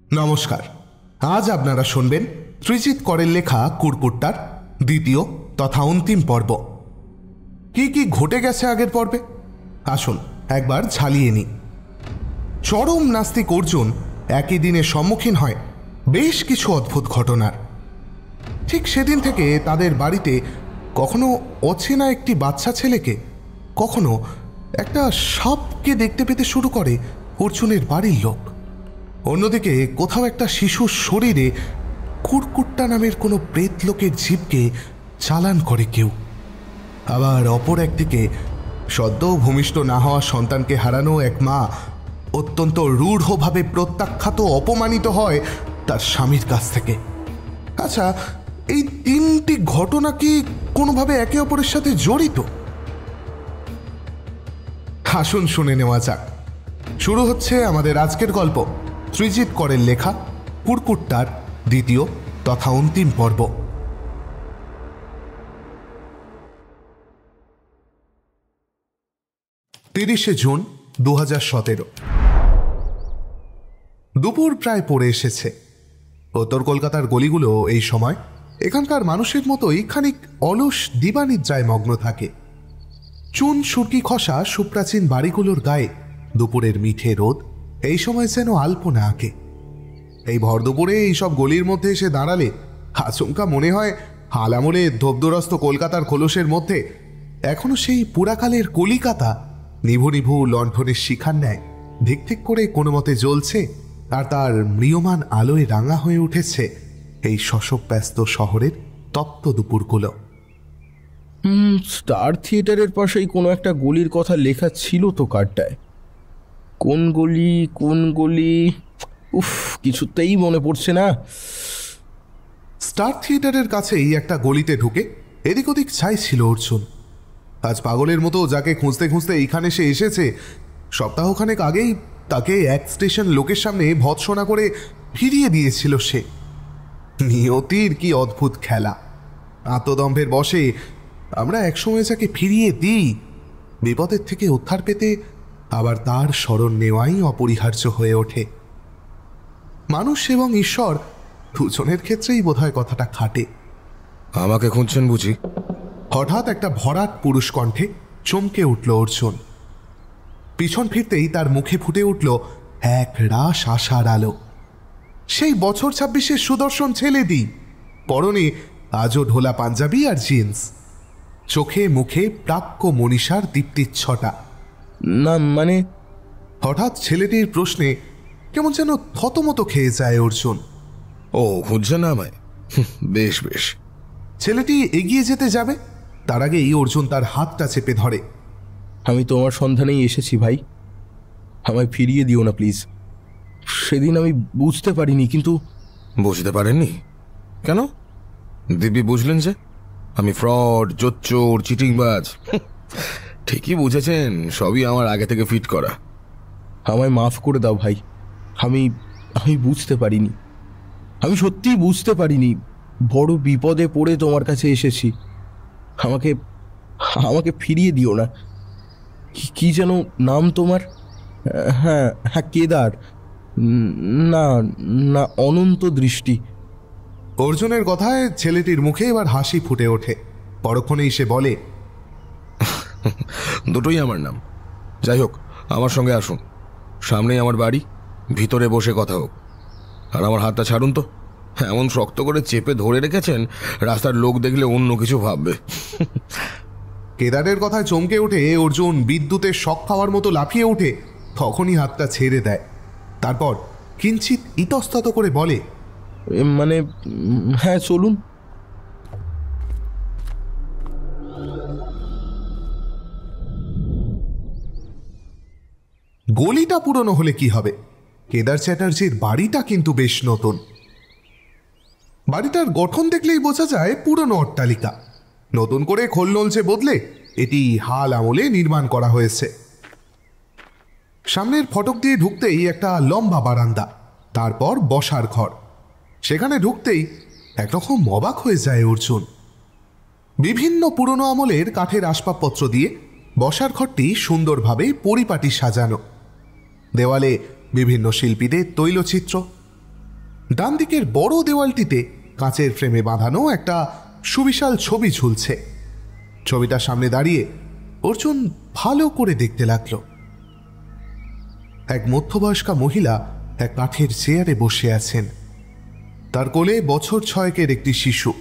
নমস্কার। আজ আপনারা শুনবেন ত্রিজিৎ করের লেখা কুড়কুট্টার দ্বিতীয় তথা অন্তিম পর্ব। কি কি ঘটে গেছে আগের পর্বে আসুন একবার ঝালিয়ে নিই। চরম নাস্তিক অর্জুন একই দিনে সম্মুখীন হয় বেশ কিছু অদ্ভুত ঘটনার। ঠিক সেদিন থেকে তাদের বাড়িতে কখনো অচেনা একটি বাচ্চা ছেলেকে, কখনো একটা সাপকে দেখতে পেতে শুরু করে অর্জুনের বাড়ির লোক। অন্যদিকে কোথাও একটা শিশুর শরীরে কুড়কুট্টা নামের কোনো প্রেত লোকের জীবকে চালান করে কেউ। আবার অপর একদিকে সদ্য ভূমিষ্ঠ না হওয়া সন্তানকে হারানো এক মা অত্যন্ত রূঢ়ভাবে প্রত্যাখ্যাত অপমানিত হয় তার স্বামীর কাছ থেকে। আচ্ছা, এই তিনটি ঘটনা কি কোনোভাবে একে অপরের সাথে জড়িত? আসুন শুনে নেওয়া যাক। শুরু হচ্ছে আমাদের আজকের গল্প, ত্রিজিৎ করের লেখা কুড়কুট্টার দ্বিতীয় তথা অন্তিম পর্ব। 30শে জুন 2017। দুপুর প্রায় পড়ে এসেছে। উত্তর কলকাতার গলিগুলো এই সময় এখানকার মানুষের মতোই খানিক অলস দিবানিদ্রায় মগ্ন থাকে। চুন সুরকি খসা সুপ্রাচীন বাড়িগুলোর গায়ে দুপুরের মিঠে রোদ এই সময় যেন আলপনা আঁকে। এই ভর দুপুরে এইসব গলির মধ্যে এসে দাঁড়ালে আচমকা মনে হয় হাল আমলে ধোবদরস্ত কলকাতার খোলসের মধ্যে এখনো সেই পুরাকালের কলিকাতা নিভু নিভু লণ্ঠনের শিখার ন্যায় ধিক ধিক করে কোনো মতে জ্বলছে, আর তার ম্রিয়মান আলোয় রাঙা হয়ে উঠেছে এই শশব ব্যস্ত শহরের তপ্ত দুপুরগুলো। স্টার থিয়েটারের পাশেই কোনো একটা গলির কথা লেখা ছিল তো কার্ডটায়। কোন গলি উফ, কিছুতেই মনে পড়ছে না। স্টার থিয়েটারের কাছেই একটা গলিতে ঢুকে এদিক ওদিক চাইছিল অর্জুন। আজ পাগলের মতো যাকে খুঁজতে খুঁজতে এইখানে সে এসেছে, সপ্তাহখানেক আগেই তাকে এক স্টেশন লোকের সামনে ভৎসনা করে ফিরিয়ে দিয়েছিল সে। নিয়তির কি অদ্ভুত খেলা! আত্মদম্ভের বশে আমরা একসময় যাকে ফিরিয়ে দিই, বিপদের থেকে উদ্ধার পেতে আবার তার স্মরণ নেওয়াই অপরিহার্য হয়ে ওঠে। মানুষ এবং ঈশ্বর দুজনের ক্ষেত্রেই বোধহয় কথাটা খাটে। আমাকে খুঁজছেন বুঝি? হঠাৎ একটা ভরাট পুরুষ কণ্ঠে চমকে উঠল অর্জুন। পিছন ফিরতেই তার মুখে ফুটে উঠল এক রাস আশার আলো। সেই বছর 26-এর সুদর্শন ছেলেটি, পরনে আজও ঢোলা পাঞ্জাবি আর জিন্স, চোখে মুখে প্রাক্য মনীষার দীপ্তিচ্ছটা। না মানে? হঠাৎ ছেলেটির প্রশ্নে কেমন যেন থতমতো খেয়ে যায় অর্জুন। ও, খুঁজছেন আমায়? বেশ বেশ। ছেলেটি এগিয়ে যেতে যাবে, তার আগেই অর্জুন তার হাতটা চেপে ধরে। আমি তোমার সন্ধানেই এসেছি ভাই, আমায় ফিরিয়ে দিও না প্লিজ। সেদিন আমি বুঝতে পারিনি। কিন্তু বুঝতে পারেননি কেন? দিব্যি বুঝলেন যে আমি ফ্রড, জোচ্চোর, চিটিংবাজ। ঠিকই বুঝেছেন, সবই আমার আগে থেকে ফিট করা। আমায় মাফ করে দাও ভাই, আমি আমি বুঝতে পারিনি। আমি সত্যিই বুঝতে পারিনি। বড় বিপদে পড়ে তোমার কাছে এসেছি। আমাকে আমাকে ফিরিয়ে দিও না। কি যেন নাম তোমার? হ্যাঁ হ্যাঁ, কেদার। না না, অনন্ত দৃষ্টি। অর্জুনের কথায় ছেলেটির মুখে এবার হাসি ফুটে ওঠে। পরক্ষণেই সে বলে, দুটোই আমার নাম। যাই হোক, আমার সঙ্গে আসুন। সামনেই আমার বাড়ি, ভিতরে বসে কথা হোক। আর আমার হাতটা ছাড়ুন তো। এমন শক্ত করে চেপে ধরে রেখেছেন, রাস্তার লোক দেখলে অন্য কিছু ভাববে। কেদারের কথায় চমকে উঠে অর্জুন বিদ্যুতের শক খাওয়ার মতো লাফিয়ে উঠে তখনই হাতটা ছেড়ে দেয়। তারপর কিঞ্চিত ইতস্তত করে বলে, মানে হ্যাঁ, চলুন। গলিটা পুরনো হলে কি হবে, কেদার চ্যাটার্জির বাড়িটা কিন্তু বেশ নতুন। বাড়িটার গঠন দেখলেই বোঝা যায় পুরনো অট্টালিকা। নতুন করে খোল নলচে বদলে এটি হাল আমলে নির্মাণ করা হয়েছে। সামনের ফটক দিয়ে ঢুকতেই একটা লম্বা বারান্দা, তারপর বসার ঘর। সেখানে ঢুকতেই একরকম অবাক হয়ে যায় অর্জুন। বিভিন্ন পুরনো আমলের কাঠের আসবাবপত্র দিয়ে বসার ঘরটি সুন্দরভাবে পরিপাটি সাজানো। দেওয়ালে বিভিন্ন শিল্পীদের তৈলচিত্র, ডান দিকের বড় দেওয়ালটিতে কাঁচের ফ্রেমে বাঁধানো একটা সুবিশাল ছবি ঝুলছে। ছবিটার সামনে দাঁড়িয়ে অর্জুন ভালো করে দেখতে লাগলো। এক মধ্যবয়স্কা মহিলা এক কাঠের চেয়ারে বসে আছেন। তার কোলে বছর 6 একটি শিশু।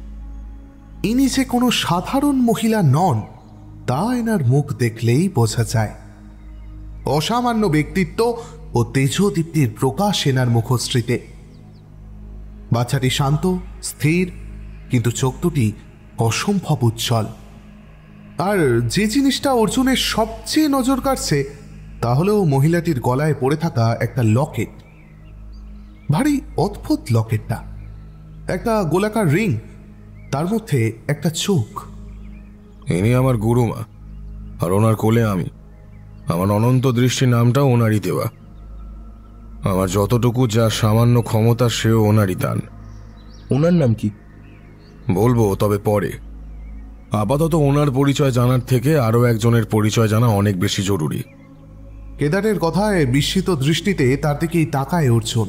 ইনি যে কোনো সাধারণ মহিলা নন তা এনার মুখ দেখলেই বোঝা যায়। অসামান্য ব্যক্তিত্ব ও তেজদীপ্তির প্রকাশ এনার মুখশ্রীতে। বাচ্চাটি শান্ত, স্থির, কিন্তু চোখ দুটি অসম্ভব উজ্জ্বল। আর যে জিনিসটা অর্জুনের সবচেয়ে নজর কাড়ছে তা হলো মহিলাটির গলায় পড়ে থাকা একটা লকেট। ভারী অদ্ভুত লকেটটা। একটা গোলাকার রিং, তার মধ্যে একটা চোখ। ইনি আমার গুরুমা, আর ওনার কোলে আমি। আমার অনন্ত দৃষ্টি নামটাও ওনারই দেওয়া। আমার যতটুকু যা সামান্য ক্ষমতা সেও ওনারই দান। ওনার নাম কি? বলবো, তবে পরে। আপাতত ওনার পরিচয় জানার থেকে আরও একজনের পরিচয় জানা অনেক বেশি জরুরি। কেদারের কথায় বিস্মিত দৃষ্টিতে তার দিকেই তাকায় অর্জুন।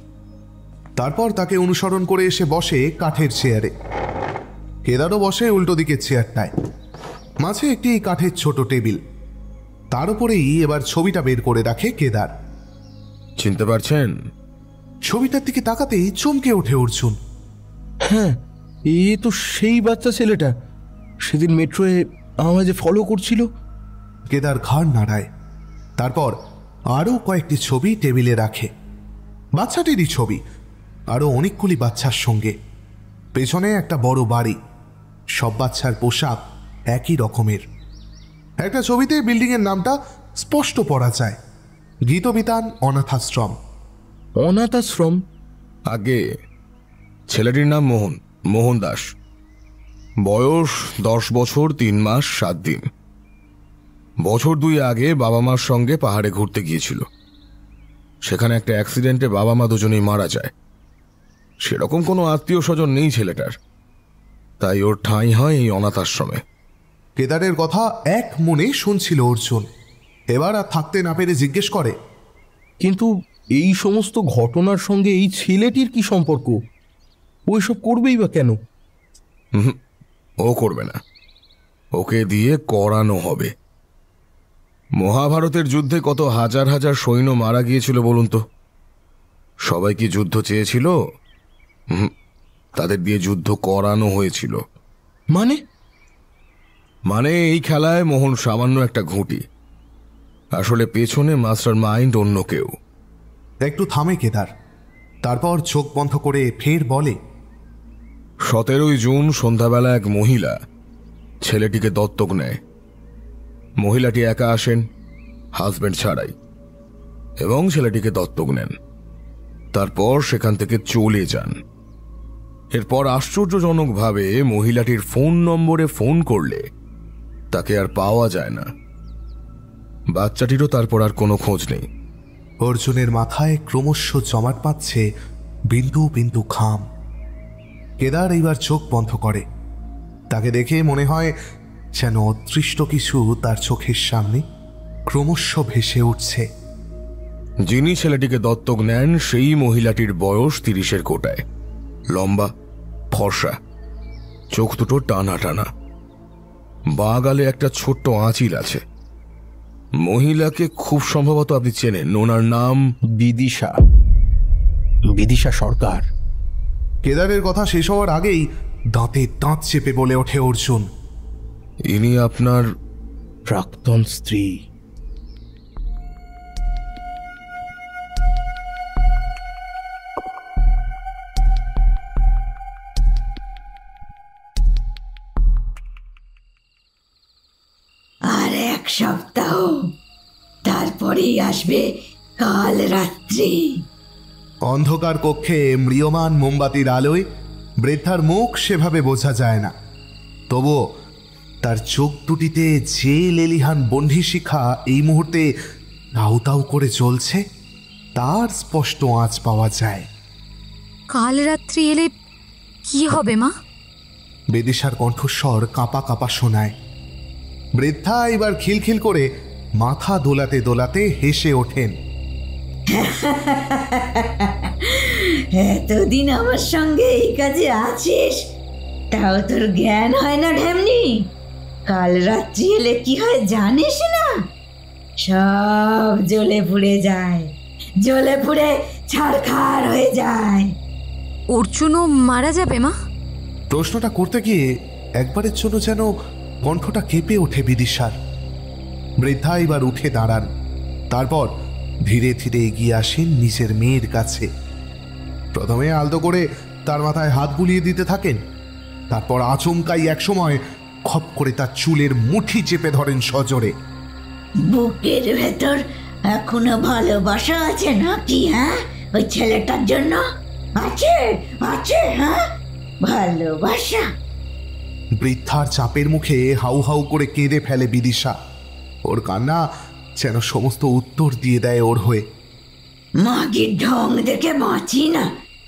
তারপর তাকে অনুসরণ করে এসে বসে কাঠের চেয়ারে। কেদারও বসে উল্টো দিকের চেয়ারটায়। মাঝে একটি কাঠের ছোট টেবিল, তার উপরেই এবার ছবিটা বের করে রাখে কেদার। চিনতে পারছেন? ছবিটার দিকে তাকাতেই চমকে ওঠে অর্জুন। হ্যাঁ, এ তো সেই বাচ্চা ছেলেটা সেদিন মেট্রোয়ে আমায় যে ফলো করছিল। কেদার ঘাড় নাড়ায়। তারপর আরও কয়েকটি ছবি টেবিলে রাখে। বাচ্চাটিরই ছবি, আরও অনেকগুলি বাচ্চার সঙ্গে। পেছনে একটা বড় বাড়ি, সব বাচ্চার পোশাক একই রকমের। একটা ছবিতে বিল্ডিংয়ের নামটা স্পষ্ট পড়া যায়, গীতবিতান অনাথাশ্রম। অনাথাশ্রম? আগে ছেলেটির নাম মোহন দাস। বয়স 10 বছর 3 মাস 7 দিন। বছর 2 আগে বাবা মার সঙ্গে পাহাড়ে ঘুরতে গিয়েছিল। সেখানে একটা অ্যাক্সিডেন্টে বাবা মা দুজনেই মারা যায়। সেরকম কোনো আত্মীয় স্বজন নেই ছেলেটার, তাই ওর ঠাঁই হয় এই অনাথ আশ্রমে। কেদারের কথা এক মনে শুনছিল অর্জুন। এবার আর থাকতে না পেরে জিজ্ঞেস করে, কিন্তু এই সমস্ত ঘটনার সঙ্গে এই ছেলেটির কি সম্পর্ক? ও এসব করবেই বা কেন? ও করবে না, ওকে দিয়ে করানো হবে। মহাভারতের যুদ্ধে কত হাজার হাজার সৈন্য মারা গিয়েছিল বলুন তো? সবাই কি যুদ্ধ চেয়েছিল? তাদের দিয়ে যুদ্ধ করানো হয়েছিল। মানে এই খেলায় মোহন সামান্য একটা ঘুঁটি, আসলে পেছনে মাস্টার মাইন্ড অন্য কেউ। একটু থামে কেদার, তারপর চোখ বন্ধ করে ফের বলে, 17 জুন সন্ধ্যাবেলা এক মহিলা ছেলেটিকে দত্তক নেয়। মহিলাটি একা আসেন, হাজব্যান্ড ছাড়াই, এবং ছেলেটিকে দত্তক নেন। তারপর সেখান থেকে চলে যান। এরপর আশ্চর্যজনকভাবে মহিলাটির ফোন নম্বরে ফোন করলে তাকে আর পাওয়া যায় না। বাচ্চাটিরও তারপর আর কোনো খোঁজ নেই। অর্জুনের মাথায় ক্রমশ জমাট পাচ্ছে বিন্দু বিন্দু ঘাম। কেদার এইবার চোখ বন্ধ করে। তাকে দেখে মনে হয় যেন অদৃষ্ট কিছু তার চোখের সামনে ক্রমশ ভেসে উঠছে। যিনি ছেলেটিকে দত্তক নেন সেই মহিলাটির বয়স 30-এর কোটায়। লম্বা, ফর্সা, চোখ দুটো টানা টানা, বাঁ গালে একটা ছোট্ট আঁচিল আছে। মহিলাকে খুব সম্ভবত আপনি চেনেন। ওনার নাম বিদিশা সরকার। কেদারের কথা শেষ হওয়ার আগেই দাঁতে দাঁত চেপে বলে ওঠে অর্জুন, ইনি আপনার প্রাক্তন স্ত্রী। আর 1 সপ্তাহ, তারপরেই আসবে কাল রাত্রি। অন্ধকার কক্ষে ম্রিয়মান মোমবাতির আলোয় বৃদ্ধার মুখ সেভাবে বোঝা যায় না, তবুও তার চোখ দুটিতে যে লেলিহান বহ্নিশিখা এই মুহূর্তে তাউ তাউ করে জ্বলছে তার স্পষ্ট আঁচ পাওয়া যায়। কাল রাত্রি এলে কি হবে মা? বেদিশার কণ্ঠস্বর কাঁপা কাঁপা শোনায়। বৃদ্ধা এবার খিলখিল করে মাথা দোলাতে দোলাতে হেসে ওঠেন। এতদিন আমার সঙ্গে এই কাজে আছিস, তাও তোর জ্ঞান হয় না ঢেমনি? কাল রাত্রি এলে কি হয় জানিস না? সব জ্বলে পুড়ে যায়, জ্বলে পুড়ে ছারখার হয়ে যায়। অর্জুনও মারা যাবে মা? প্রশ্নটা করতে গিয়ে একবারের জন্য যেন কণ্ঠটা কেঁপে ওঠে বিদিশার। বৃদ্ধা এবার উঠে দাঁড়ান, তারপর ধীরে ধীরে এগিয়ে আসেন নিজের মেয়ের কাছে। প্রথমে আলতো করে তার মাথায় হাত বুলিয়ে দিতে থাকেন, তারপর আচমকাই একসময় খপ করে তার চুলের মুঠি চেপে ধরেন সজোরে। বুকের ভেতর এখনো ভালোবাসা আছে নাকি? হ্যাঁ, ওই ছেলেটার জন্য আছে, আছে, হ্যাঁ ভালোবাসা। বৃদ্ধার চাপের মুখে হাউ হাউ করে কেঁদে ফেলে বিদিশা। ওর কান্না যেন সমস্ত উত্তর দিয়ে দেয় ওর হয়ে। মাগির ঢং দেখে বাঁচি না।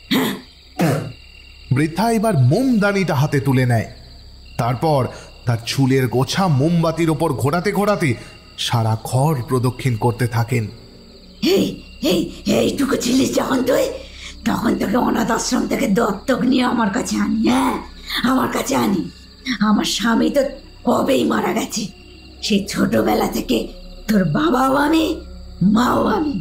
বৃদ্ধা এবার মোমদানিটা হাতে তুলে নেয়, তারপর তার চুলের গোছা মোমবাতির ওপর ঘোরাতে ঘোরাতে সারা ঘর প্রদক্ষিণ করতে থাকেন। এই এই এইটুকু ছিলিস যখন তুই, তখন তোকে অনাথ আশ্রম থেকে দত্তক নিয়ে আমার কাছে আনি। হ্যাঁ, আমার কাছে আনি। আমার স্বামী তো কবেই মারা গেছে। সেই ছোটবেলা থেকে তোর বাবাও আমি, মাও আমি।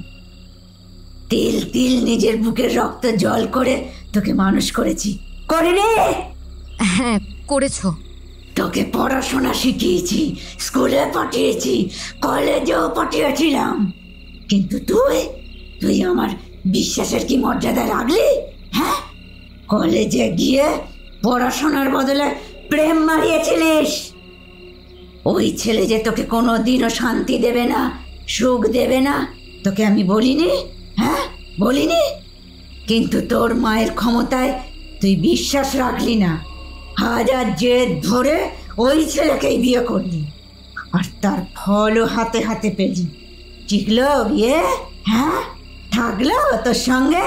তিল তিল নিজের বুকের রক্ত জল করে তোকে মানুষ করেছি, করিনি? হ্যাঁ করেছো। তোকে পড়াশোনা শিখিয়েছি, স্কুলে পাঠিয়েছি, কলেজেও পাঠিয়েছিলাম, কিন্তু তুই আমার বিশ্বাসের কি মর্যাদা রাখলি? হ্যাঁ, কলেজে গিয়ে পড়াশোনার বদলে প্রেম মারিয়েছিলিস। ওই ছেলে যে তোকে কোনো দিনও শান্তি দেবে না, সুখ দেবে না, তোকে আমি বলিনি? হ্যাঁ বলিনি? কিন্তু তোর মায়ের ক্ষমতায় তুই বিশ্বাস রাখলি না, হাজার জেদ ধরে ওই ছেলেকেই বিয়ে করলি, আর তার ফলও হাতে হাতে পেলি। টিকলো বিয়ে? হ্যাঁ, থাকলো তোর সঙ্গে?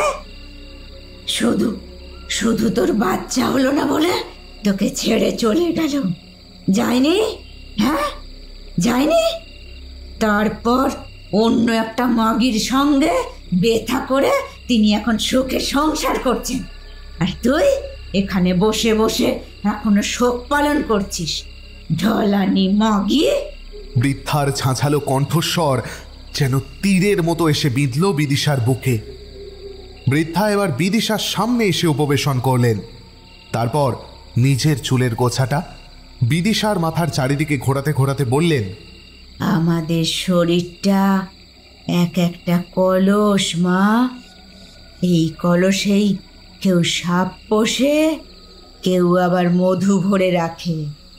শুধু শুধু তোর বাচ্চা হলো না বলে তোকে ছেড়ে চলে গেল, যায়নি? হ্যাঁ যায়নি? তারপর অন্য একটা মাগির সঙ্গে বেথা করে তিনি এখন সুখে সংসার করছেন, আর তুই এখানে বসে বসে এখনো শোক পালন করছিস। ঢলানি মাগি। বৃদ্ধার ঝাঁঝালো কণ্ঠস্বর যেন তীরের মতো এসে বিঁধল বিদিশার বুকে। বৃদ্ধা এবার বিদিশার সামনে এসে উপবেশন করলেন, তারপর নিজের চুলের গোছাটা বিদিশার মাথার চারিদিকে ঘোরাতে ঘোরাতে বললেন, আমাদের শরীরটা এক একটা কলস মা। এই কলসেই কেউ সাপ পোষে, কেউ আবার মধু ভরে রাখে।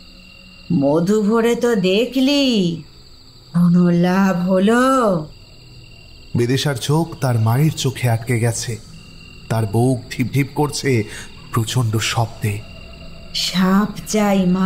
মধু ভরে তো দেখলি, কোনো লাভ হলো? বিদিশার চোখ তার মায়ের চোখে আটকে গেছে, তার বুক ঢিপ ঢিপ করছে প্রচণ্ড শব্দে। সাপ চাই মা,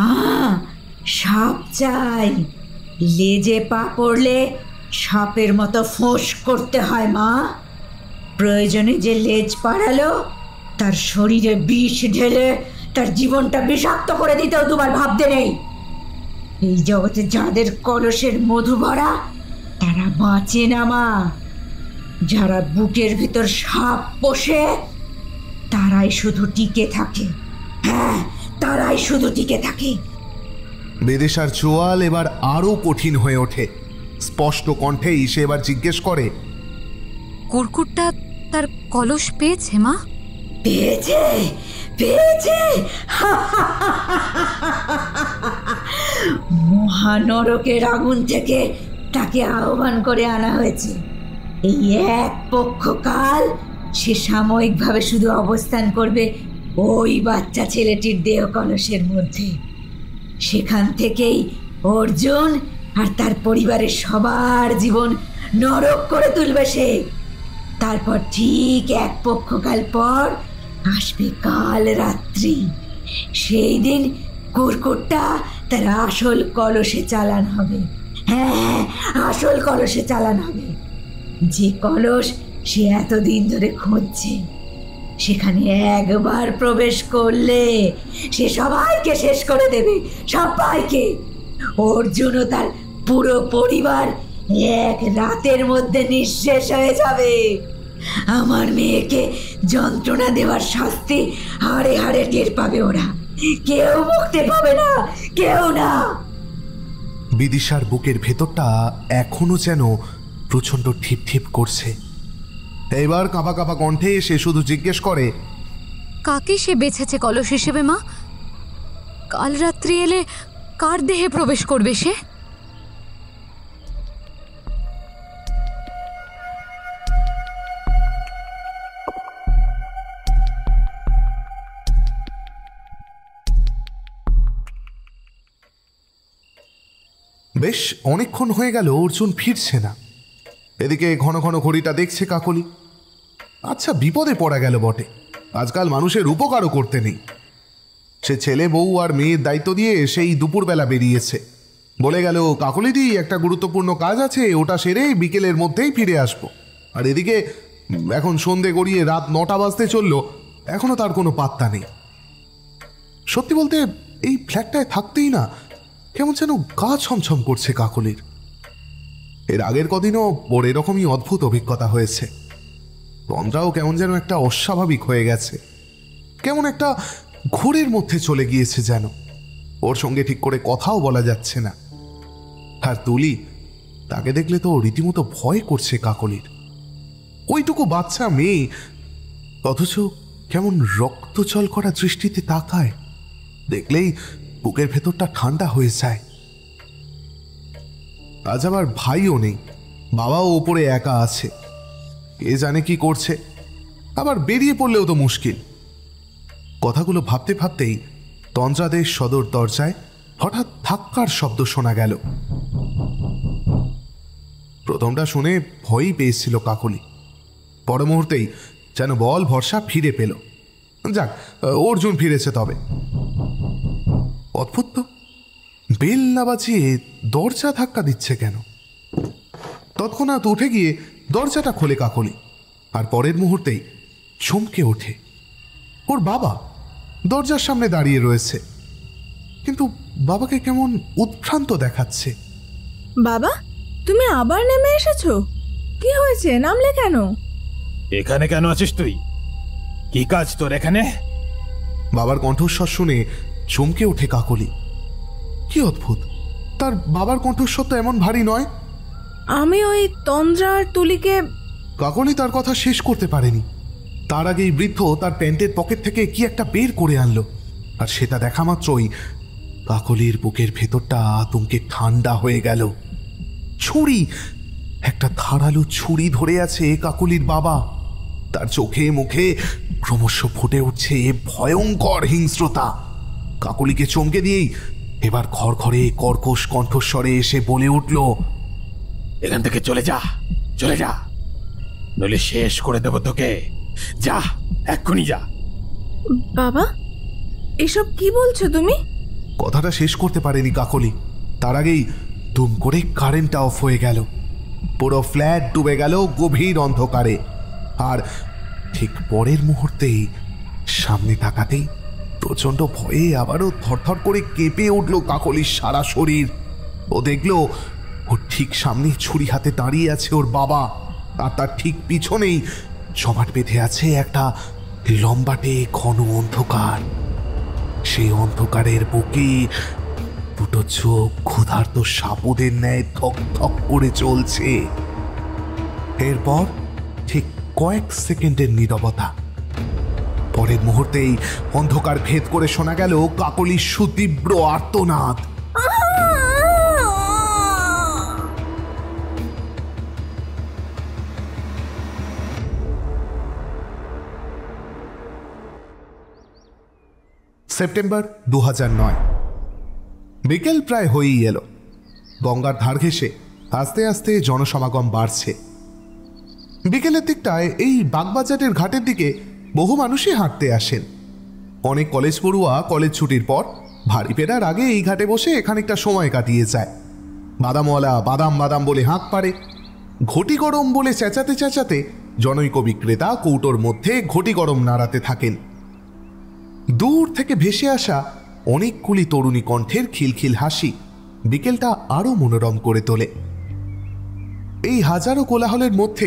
সাপ চাই। লেজে পা পড়লে সাপের মতো ফোঁস করতে হয় মা। প্রয়োজনে যে লেজ পাড়ালো তার শরীরে বিষ ঢেলে তার জীবনটা বিষাক্ত করে দিতেও তোমার ভাবতে নেই। এই জগতে যাদের কলসের মধু ভরা তারা বাঁচে না মা। যারা বুকের ভিতর সাপ পোষে তারাই শুধু টিকে থাকে। হ্যাঁ, তারাই শুধু টিকে থাকে। বিদিশার চোয়াল এবার আরো কঠিন হয়ে ওঠে। স্পষ্ট কণ্ঠেই সে এবার জিজ্ঞেস করে, কুরকুরটা তার কলস পেয়েছে মা? পেয়েছে, পেয়েছে। মহানরকের আগুন থেকে তাকে আহ্বান করে আনা হয়েছে। এই এক পক্ষকাল সে সাময়িকভাবে শুধু অবস্থান করবে ওই বাচ্চা ছেলেটির দেহ কলসের মধ্যে। সেখান থেকেই অর্জুন আর তার পরিবারের সবার জীবন নরক করে তুলবে সে। তারপর ঠিক এক পক্ষকাল পর আসবে কাল রাত্রি। সেই দিন কুরকুরটা তার আসল কলসে চালান হবে। হ্যাঁ, আসল কলসে চালান হবে, যে কলস সে এতদিন ধরে খুঁজছে। সেখানে একবার প্রবেশ করলে সে সবাইকে শেষ করে দেবে, সবাইকে। অর্জুন ও তার পুরো পরিবার এক রাতের মধ্যে নিঃশেষ হয়ে যাবে। আমার মেয়েকে যন্ত্রণা দেওয়ার শাস্তি হাড়ে হাড়ে টের পাবে ওরা। কেউ মুক্তি পাবে না, কেউ না। বিদিশার বুকের ভেতরটা এখনো যেন প্রচন্ড ঠিপ ঠিপ করছে। এবার কাঁপা কাঁপা কণ্ঠে সে শুধু জিজ্ঞেস করে, কাকে সে বেছেছে কলস হিসেবে মা? কাল রাত্রি এলে কার দেহে প্রবেশ করবে সে? বেশ অনেকক্ষণ হয়ে গেল অর্জুন ফিরছে না। এদিকে ঘন ঘন ঘড়িটা দেখছে কাকলি। আচ্ছা, বিপদে পড়া গেল বটে। আজকাল মানুষের উপকারও করতে নেই। সে ছেলে বউ আর মেয়ের দায়িত্ব দিয়ে সেই দুপুরবেলা বেরিয়েছে। বলে গেল, কাকলিদি একটা গুরুত্বপূর্ণ কাজ আছে, ওটা সেরে বিকেলের মধ্যেই ফিরে আসবো। আর এদিকে এখন সন্ধে গড়িয়ে রাত 9টা বাজতে চলল, এখনো তার কোনো পাত্তা নেই। সত্যি বলতে এই ফ্ল্যাটটায় থাকতেই না কেমন যেন গা ছমছম করছে কাকলির। এর আগের কদিনও ওর এরকমই অদ্ভুত অভিজ্ঞতা হয়েছে। তন্দ্রাও কেমন যেন একটা অস্বাভাবিক হয়ে গেছে, কেমন একটা ঘোরের মধ্যে চলে গিয়েছে যেন। ওর সঙ্গে ঠিক করে কথাও বলা যাচ্ছে না। আর তুলি, তাকে দেখলে তো রীতিমতো ভয় করছে কাকলির। ওইটুকু বাচ্চা মেয়ে, অথচ কেমন রক্তচল করা দৃষ্টিতে তাকায়। দেখলেই বুকের ভেতরটা ঠান্ডা হয়ে যায়। আজ আবার ভাইও নেই, বাবাও ওপরে একা আছে। কে জানে কি করছে, আবার বেরিয়ে পড়লেও তো মুশকিল। কথাগুলো ভাবতে ভাবতেই তন্দ্রাদের সদর দরজায় হঠাৎ ধাক্কার শব্দ শোনা গেল। প্রথমটা শুনে ভয়ই পেয়েছিল কাকলি। পর মুহূর্তেই যেন বল ভরসা ফিরে পেল। যাক, অর্জুন ফিরেছে তবে। অদ্ভুত তো, বেল না বাজিয়ে দরজা ধাক্কা দিচ্ছে কেন? তৎক্ষণাৎ উঠে গিয়ে দরজাটা খোলে কাকলি। আর পরের মুহূর্তেই চমকে ওঠে। ওর বাবা দরজার সামনে দাঁড়িয়ে রয়েছে, কিন্তু বাবাকে কেমন উদ্ভ্রান্ত দেখাচ্ছে। বাবা, তুমি আবার নেমে এসেছো? কি হয়েছে, নামলে কেন? এখানে কেন আছিস তুই? কি কাজ তোর এখানে? বাবার কণ্ঠস্বর শুনে চমকে ওঠে কাকলি। কি অদ্ভুত, তার বাবার কণ্ঠস্বর তো এমন ভারী নয়। আমি ওই তন্দ্রা আর তুলিকে... কাকলি তার কথা শেষ করতে পারেনি। তার আগেই বৃদ্ধ তার প্যান্টের পকেট থেকে কি একটা বের করে আনলো। আর সেটা দেখা মাত্রই কাকলির বুকের ভেতরটা আতঙ্কে ঠান্ডা হয়ে গেল। ছুরি, একটা ধারালো ছুরি ধরে আছে কাকলির বাবা। তার চোখে মুখে ক্রমশ ফুটে উঠছে ভয়ঙ্কর হিংস্রতা। কাকলিকে চমকে দিয়েই এবার ঘরে কর্কশ কণ্ঠস্বরে এসে বলে উঠল, এখান থেকে চলে যা, চলে যা, নইলে শেষ করে দেব তোকে। যা, এক্ষুনি যা। বাবা, এসব কি বলছো তুমি? কথাটা শেষ করতে পারেনি কাকলি। তার আগেই দুম করে কারেন্টটা অফ হয়ে গেল। পুরো ফ্ল্যাট ডুবে গেল গভীর অন্ধকারে। আর ঠিক পরের মুহূর্তেই সামনে তাকাতেই প্রচন্ড ভয়ে আবারও থরথর করে কেঁপে উঠল কাকলির সারা শরীর। ও দেখল ওর ঠিক সামনে ছুরি হাতে দাঁড়িয়ে আছে ওর বাবা। আর তার ঠিক পিছনেই জমাট বেঁধে আছে একটা লম্বাটে ঘন অন্ধকার। সেই অন্ধকারের বুকে দুটো চোখ ক্ষুধার্ত সাপদের ন্যায় থক থক করে চলছে। এরপর ঠিক কয়েক সেকেন্ডের নীরবতা। পরের মুহূর্তেই অন্ধকার ভেদ করে শোনা গেল কাকলির সুতীব্র আর্তনাদ। সেপ্টেম্বর 2009। বিকেল প্রায় হয়েই এলো। গঙ্গার ধার ঘেঁষে আস্তে আস্তে জনসমাগম বাড়ছে। বিকেলের দিকটায় এই বাগবাজারের ঘাটের দিকে বহু মানুষই হাঁটতে আসেন। অনেক কলেজ পড়ুয়া কলেজ ছুটির পর ভারী ফেরার আগে এই ঘাটে বসে খানিকটা সময় কাটিয়ে যায়। বাদামওয়ালা বাদাম বাদাম বলে হাঁক পারে, ঘটি গরম বলে চেঁচাতে চেঁচাতে জনৈক বিক্রেতা কৌটোর মধ্যে ঘটি গরম নাড়াতে থাকেন। দূর থেকে ভেসে আসা অনেকগুলি তরুণী কণ্ঠের খিলখিল হাসি বিকেলটা আরো মনোরম করে তোলে। এই হাজারো কোলাহলের মধ্যেই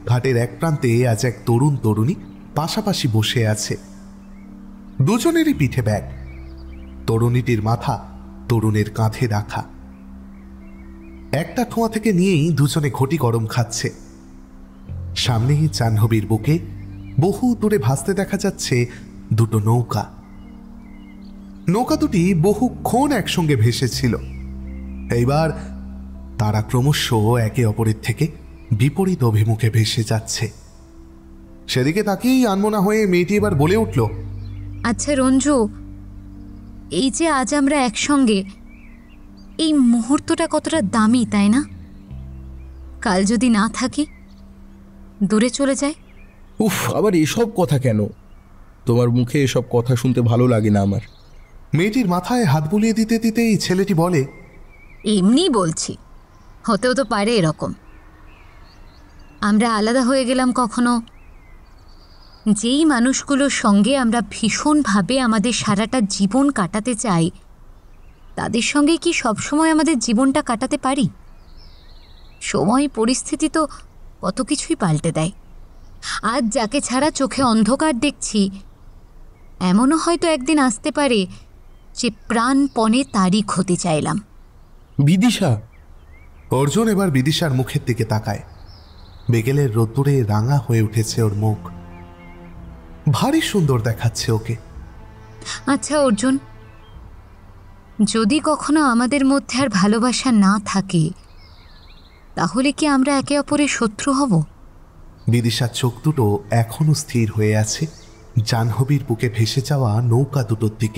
ঘাটের এক প্রান্তে আজ এক তরুণ তরুণী পাশাপাশি বসে আছে। দুজনেরই পিঠে ব্যাগ, তরুণীটির মাথা তরুণের কাঁধে রাখা। একটা ঠোঁয়া থেকে নিয়েই দুজনে ঘটি গরম খাচ্ছে। সামনেই জাহ্নবীর বুকে বহু দূরে ভাসতে দেখা যাচ্ছে দুটো নৌকা। নৌকা দুটি বহুক্ষণ একসঙ্গে ভেসেছিল, এইবার তারা ক্রমশ একে অপরের থেকে বিপরীত অভিমুখে ভেসে যাচ্ছে। সেদিকে তাকিয়েই আনমনা হয়ে মেয়েটি এবার বলে উঠল, আচ্ছা রঞ্জু, এই যে আজ আমরা একসঙ্গে, এই মুহূর্তটা কতটা দামি, তাই না? কাল যদি না থাকি, দূরে চলে যায়। উফ, আবার এসব কথা কেন? তোমার মুখে এসব কথা শুনতে ভালো লাগে না আমার। মেয়েটির মাথায় হাত বুলিয়ে দিতে দিতেই ছেলেটি বলে, এমনি বলছি, হতেও তো পারে এরকম। আমরা আলাদা হয়ে গেলাম কখনো, যেই মানুষগুলোর সঙ্গে আমরা ভীষণভাবে আমাদের সারাটা জীবন কাটাতে চাই, তাদের সঙ্গে কি সবসময় আমাদের জীবনটা কাটাতে পারি? সময় পরিস্থিতি তো কত কিছুই পাল্টে দেয়। আজ যাকে ছাড়া চোখে অন্ধকার দেখছি, এমনও হয়তো একদিন আসতে পারে যে প্রাণপণে তারই ক্ষতি চাইলাম। বিদিশা! অর্জুন এবার বিদিশার মুখের দিকে তাকায়। বিকেলের রোদ্দুরে রাঙা হয়ে উঠেছে ওর মুখ, ভারী সুন্দর দেখাচ্ছে ওকে। আচ্ছা অর্জুন, যদি কখনো আমাদের মধ্যে আর ভালোবাসা না থাকে, তাহলে কি আমরা একে অপরের শত্রু হব? বিদিশার চোখ দুটো এখনো স্থির হয়ে আছে জাহ্নবীর বুকে ভেসে যাওয়া নৌকা দুটোর দিকে।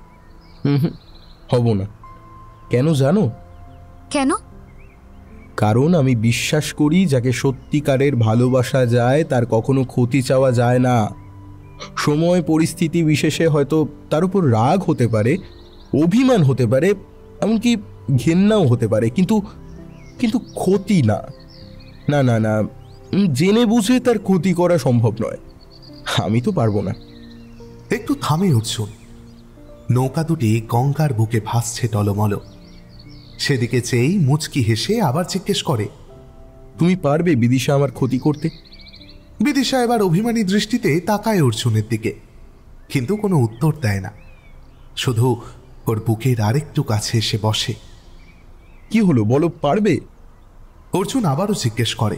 হব না। কেন জানো? কেন? কারণ আমি বিশ্বাস করি যাকে সত্যিকারের ভালোবাসা যায় তার কখনো ক্ষতি চাওয়া যায় না। সময় পরিস্থিতি বিশেষে হয়তো তার উপর রাগ হতে পারে, অভিমান হতে পারে, এমনকি ঘেন্নাও হতে পারে, কিন্তু কিন্তু ক্ষতি না। না না না, জেনে বুঝে তার ক্ষতি করা সম্ভব নয়। আমি তো পারবো না। একটু থামে অর্জুন। নৌকা দুটি গঙ্গার বুকে ভাসছে টলমল। সেদিকে চেয়েই মুচকি হেসে আবার জিজ্ঞেস করে, তুমি পারবে বিদিশা আমার ক্ষতি করতে? বিদিশা এবার অভিমানী দৃষ্টিতে তাকায় অর্জুনের দিকে, কিন্তু কোনো উত্তর দেয় না, শুধু ওর বুকের আরেকটু কাছে এসে বসে। কি হলো বলো, পারবে? অর্জুন আবারও জিজ্ঞেস করে।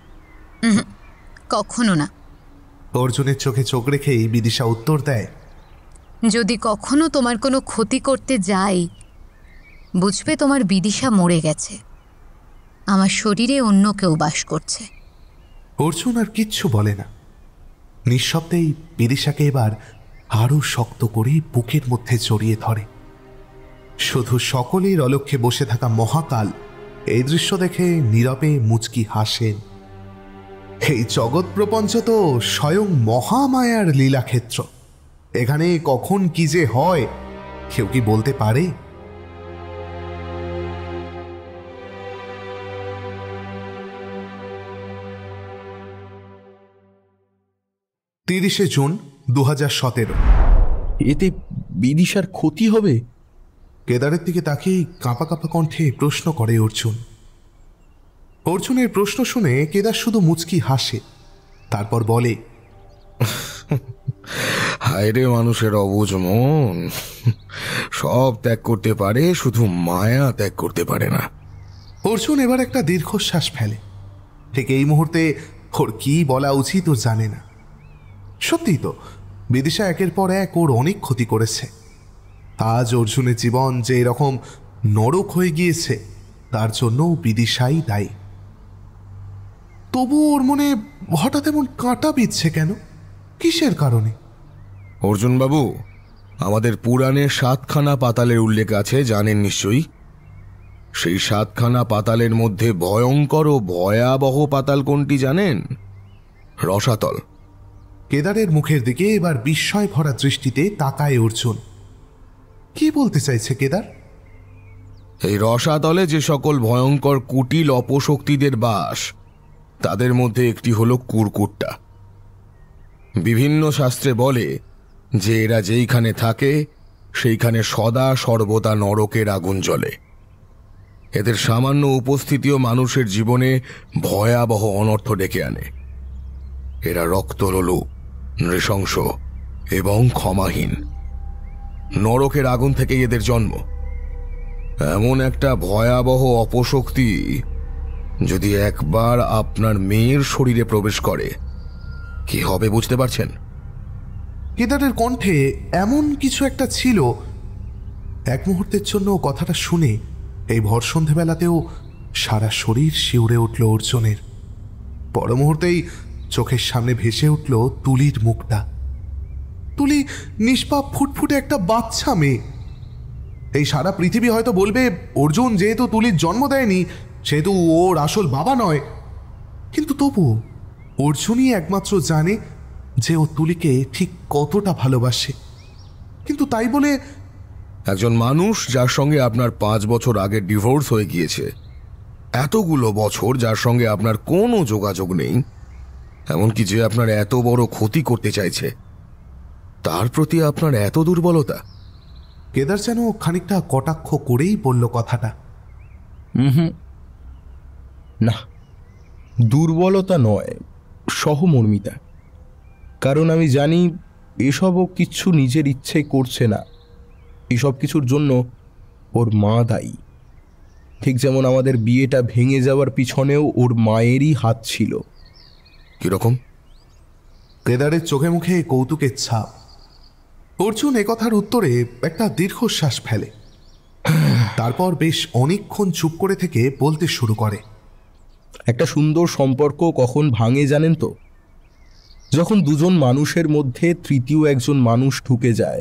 কখনো না। অর্জুনের চোখে চোখ রেখেই বিদিশা উত্তর দেয়, যদি কখনো তোমার কোনো ক্ষতি করতে যাই, বুঝবে তোমার বিদিশা মরে গেছে, আমার শরীরে অন্য কেউ বাস করছে। অর্জুন আর কিচ্ছু বলে না, নিঃশব্দেই বিদিশাকে এবার আরো শক্ত করে বুকের মধ্যে জড়িয়ে ধরে। শুধু সকলের অলক্ষ্যে বসে থাকা মহাকাল এই দৃশ্য দেখে নীরবে মুচকি হাসেন। এই জগৎ প্রপঞ্চ তো স্বয়ং মহামায়ার লীলাক্ষেত্র। এখানে কখন কি যে হয় কেউ কি বলতে পারে? জুন 2017। এতে বিদিশার ক্ষতি হবে? কেদারের দিকে তাকিয়ে কাঁপা কাঁপা কণ্ঠে প্রশ্ন করে অর্জুন। অর্জুনের প্রশ্ন শুনে কেদার শুধু মুচকি হাসে, তারপর বলে, হায়রে মানুষের অবুঝ মন, সব ত্যাগ করতে পারে, শুধু মায়া ত্যাগ করতে পারে না। অর্জুন এবার একটা দীর্ঘশ্বাস ফেলে। ঠিক এই মুহূর্তে ওর কি বলা উচিত ও জানে না। সত্যিই তো বিদিশা একের পর এক ওর অনেক ক্ষতি করেছে। আজ অর্জুনের জীবন যে এরকম নরক হয়ে গিয়েছে তার জন্য বিদিশাই দায়ী। তবু ওর মনে হঠাৎ এমন কাঁটা বিঁধছে কেন? কিসের কারণে? অর্জুন বাবু, আমাদের পুরাণে 7খানা পাতালের উল্লেখ আছে, জানেন নিশ্চয়ই। সেই 7খানা পাতালের মধ্যে ভয়ঙ্কর ও ভয়াবহ পাতাল কোনটি জানেন? রসাতল। কেদারের মুখের দিকে এবার বিস্ময় ভরা দৃষ্টিতে তাকায় অর্জুন। কি বলতে চাইছে কেদার? এই রসাতলে যে সকল ভয়ঙ্কর কুটিল অপশক্তিদের বাস, তাদের মধ্যে একটি হলো কুরকুট্টা। বিভিন্ন শাস্ত্রে বলে যে এরা যেইখানে থাকে সেইখানে সদা সর্বদা নরকের আগুন জ্বলে। এদের সামান্য উপস্থিতিও মানুষের জীবনে ভয়াবহ অনর্থ ডেকে আনে। এরা রক্তলোলু, নৃশংস এবং ক্ষমাহীন। নরকের আগুন থেকে এদের জন্ম। এমন একটা ভয়াবহ অপশক্তি যদি একবার আপনার মেয়ের শরীরে প্রবেশ করে, কি হবে বুঝতে পারছেন? কেদারের কণ্ঠে এমন কিছু একটা ছিল, এক মুহূর্তের জন্য কথাটা শুনে এই ভর সন্ধেবেলাতেও সারা শরীর শিউরে উঠল অর্জুনের। পর মুহূর্তেই চোখের সামনে ভেসে উঠল তুলির মুখটা। তুলি নিষ্পাপ ফুটফুটে একটা বাচ্চা মেয়ে। এই সারা পৃথিবী হয়তো বলবে অর্জুন যেহেতু তুলির জন্ম দেয়নি সেহেতু ওর আসল বাবা নয়, কিন্তু তবুও অর্জুনই একমাত্র জানে যে ও তুলিকে ঠিক কতটা ভালোবাসে। কিন্তু তাই বলে একজন মানুষ যার সঙ্গে আপনার 5 বছর আগে ডিভোর্স হয়ে গিয়েছে, এতগুলো বছর যার সঙ্গে আপনার কোনো যোগাযোগ নেই, এমনকি যে আপনার এত বড় ক্ষতি করতে চাইছে, তার প্রতি আপনার এত দুর্বলতা? কেদার যেন খানিকটা কটাক্ষ করেই বলল কথাটা। না, দুর্বলতা নয়, সহমর্মিতা। কারণ আমি জানি এসবও কিচ্ছু নিজের ইচ্ছে করছে না, এসব কিছুর জন্য ওর মা দায়ী। ঠিক যেমন আমাদের বিয়েটা ভেঙে যাওয়ার পিছনেও ওর মায়েরই হাত ছিল। কিরকম? কেদারের চোখে মুখে কৌতুকের ছাপ। অর্জুন একথার উত্তরে একটা দীর্ঘশ্বাস ফেলে, তারপর বেশ অনেকক্ষণ চুপ করে থেকে বলতে শুরু করে। একটা সুন্দর সম্পর্ক কখন ভাঙে জানেন তো? যখন দুজন মানুষের মধ্যে তৃতীয় একজন মানুষ ঢুকে যায়।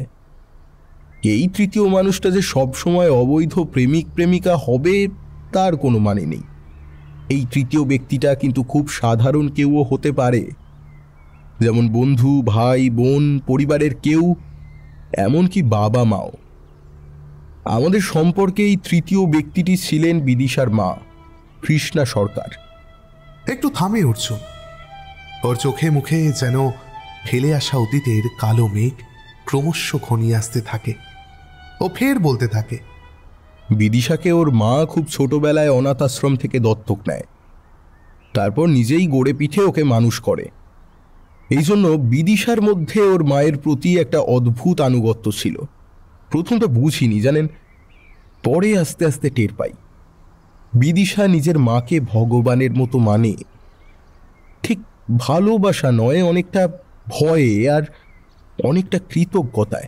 এই তৃতীয় মানুষটা যে সবসময় অবৈধ প্রেমিক প্রেমিকা হবে তার কোনো মানে নেই। এই তৃতীয় ব্যক্তিটা কিন্তু খুব সাধারণ কেউও হতে পারে, যেমন বন্ধু, ভাই, বোন, পরিবারের কেউ, এমনকি বাবা মাও। আমাদের সম্পর্কে এই তৃতীয় ব্যক্তিটি ছিলেন বিদিশার মা, কৃষ্ণা সরকার। একটু থামে অর্জুন। ওর চোখে মুখে যেন ফেলে আসা অতীতের কালো মেঘ ক্রমশ ঘনিয়ে আসতে থাকে। ও ফের বলতে থাকে, বিদিশাকে ওর মা খুব ছোটবেলায় অনাথ আশ্রম থেকে দত্তক নেয়, তারপর নিজেই গড়ে পিঠে ওকে মানুষ করে। এই জন্য বিদিশার মধ্যে ওর মায়ের প্রতি একটা অদ্ভুত আনুগত্য ছিল। প্রথমটা বুঝিনি জানেন, পরে আস্তে আস্তে টের পাই। বিদিশা নিজের মাকে ভগবানের মতো মানে, ঠিক ভালোবাসা নয়, অনেকটা ভয়ে আর অনেকটা কৃতজ্ঞতায়।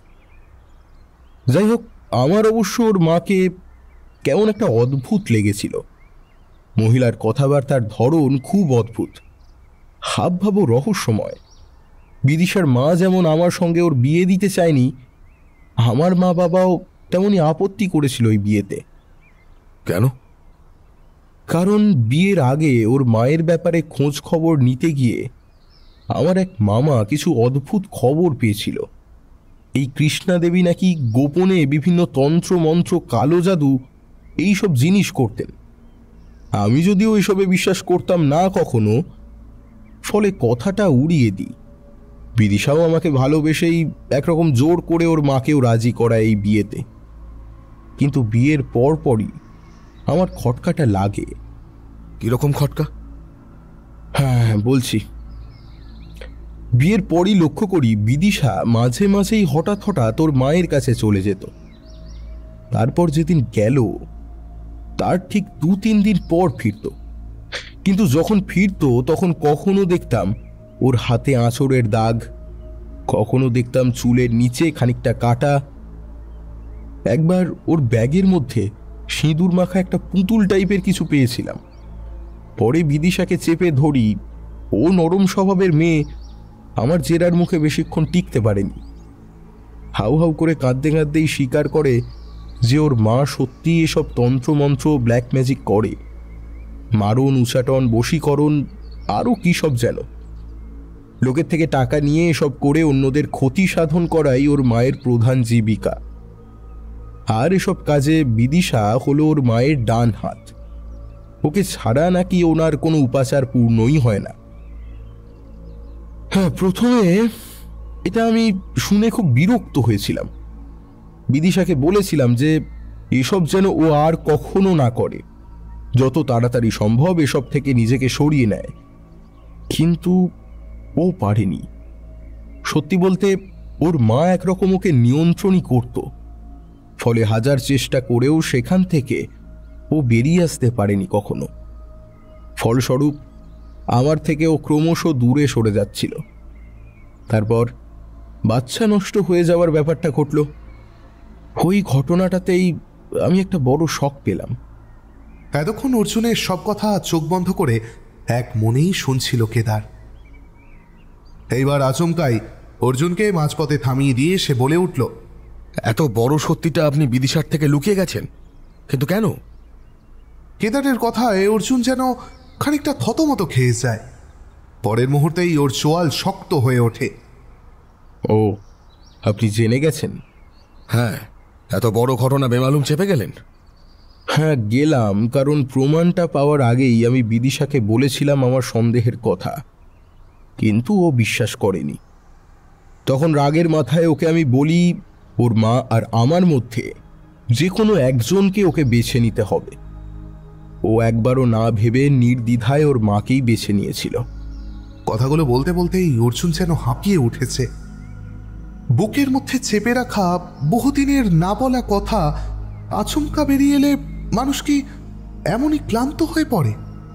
যাই হোক, আমার অবশ্য ওর মাকে কেমন একটা অদ্ভুত লেগেছিল। মহিলার কথাবার্তার ধরন খুব অদ্ভুত, হাবভাবও রহস্যময়। বিদিশার মা যেমন আমার সঙ্গে ওর বিয়ে দিতে চায়নি, আমার মা বাবাও তেমনই আপত্তি করেছিল ওই বিয়েতে। কেন? কারণ বিয়ের আগে ওর মায়ের ব্যাপারে খোঁজ খবর নিতে গিয়ে আমার এক মামা কিছু অদ্ভুত খবর পেয়েছিল। এই কৃষ্ণা দেবী নাকি গোপনে বিভিন্ন তন্ত্র মন্ত্র, কালো জাদু এইসব জিনিস করতেন। আমি যদিও এসবে বিশ্বাস করতাম না কখনো, ফলে কথাটা উড়িয়ে দিই। বিদিশাও আমাকে ভালোবেসেই একরকম জোর করে ওর মাকেও রাজি করায় এই বিয়েতে। কিন্তু বিয়ের পরপরই আমার খটকাটা লাগে। কিরকম খটকা? হ্যাঁ বলছি। বিয়ের পরই লক্ষ্য করি বিদিশা মাঝে মাঝেই হঠাৎ হঠাৎ ওর মায়ের কাছে চলে যেত। তারপর যেদিন গেল তার ঠিক 2-3 দিন পর ফিরত। কিন্তু যখন ফিরত তখন কখনো দেখতাম ওর হাতে আঁচড়ের দাগ, কখনো দেখতাম চুলের নিচে খানিকটা কাটা। একবার ওর ব্যাগের মধ্যে সিঁদুর মাখা একটা পুতুল টাইপের কিছু পেয়েছিলাম। পরে বিদিশাকে চেপে ধরি। ও নরম স্বভাবের মেয়ে, আমার জেরার মুখে বেশিক্ষণ টিকতে পারেনি। হাউ হাউ করে কাঁদতে কাঁদতেই স্বীকার করে যে ওর মা সত্যি এসব তন্ত্রমন্ত্র, ব্ল্যাক ম্যাজিক করে। মারণ, উচাটন, বশীকরণ, আরও কী সব যেন। লোকের থেকে টাকা নিয়ে এসব করে অন্যদের ক্ষতি সাধন করাই ওর মায়ের প্রধান জীবিকা। আর এসব কাজে বিদিশা হলো ওর মায়ের ডান হাত। ওকে ছাড়া নাকি ওনার কোনো উপাচার পূর্ণই হয় না। হ্যাঁ, প্রথমে এটা আমি শুনে খুব বিরক্ত হয়েছিলাম। বিদিশাকে বলেছিলাম যে এসব যেন ও আর কখনো না করে, যত তাড়াতাড়ি সম্ভব এসব থেকে নিজেকে সরিয়ে নেয়। কিন্তু ও পারেনি। সত্যি বলতে ওর মা একরকম ওকে নিয়ন্ত্রণই করত, ফলে হাজার চেষ্টা করেও সেখান থেকে ও বেরিয়ে আসতে পারেনি কখনো। ফলস্বরূপ আমার থেকে ও ক্রমশ দূরে সরে যাচ্ছিল। তারপর বাচ্চা নষ্ট হয়ে যাওয়ার ব্যাপারটা ঘটল। ওই ঘটনাটাতেই আমি একটা বড় শক পেলাম। এতক্ষণ অর্জুনের সব কথা চোখ বন্ধ করে এক মনেই শুনছিল কেদার। এইবার আচমকাই অর্জুনকে মাঝপথে থামিয়ে দিয়ে সে বলে উঠল, এত বড় সত্যিটা আপনি বিদিশার থেকে লুকিয়ে গেছেন, কিন্তু কেন? কেদারের কথায় অর্জুন যেন খানিকটা থতমত খেয়ে যায়। পরের মুহূর্তেই ওর চোয়াল শক্ত হয়ে ওঠে। ও, আপনি জেনে গেছেন? হ্যাঁ, এত বড় ঘটনা বেমালুম চেপে গেলেন? হ্যাঁ গেলাম, কারণ প্রমাণটা পাওয়ার আগেই আমি বিদিশাকে বলেছিলাম আমার সন্দেহের কথা, কিন্তু ও বিশ্বাস করেনি। তখন রাগের মাথায় ওকে আমি বলি ওর মা আর আমার মধ্যে যে কোনো একজনকে ওকে বেছে নিতে হবে। ও একবারও না ভেবে নির্দ্বিধায় ওর মাকেই বেছে নিয়েছিল। কথাগুলো বলতে বলতেই অর্জুন যেন হাঁপিয়ে উঠেছে। বুকের মধ্যে চেপে রাখা বহুদিনের না বলা কথা আচমকা বেরিয়ে এলে মানুষ কি এমনই ক্লান্ত হয়ে পড়ে?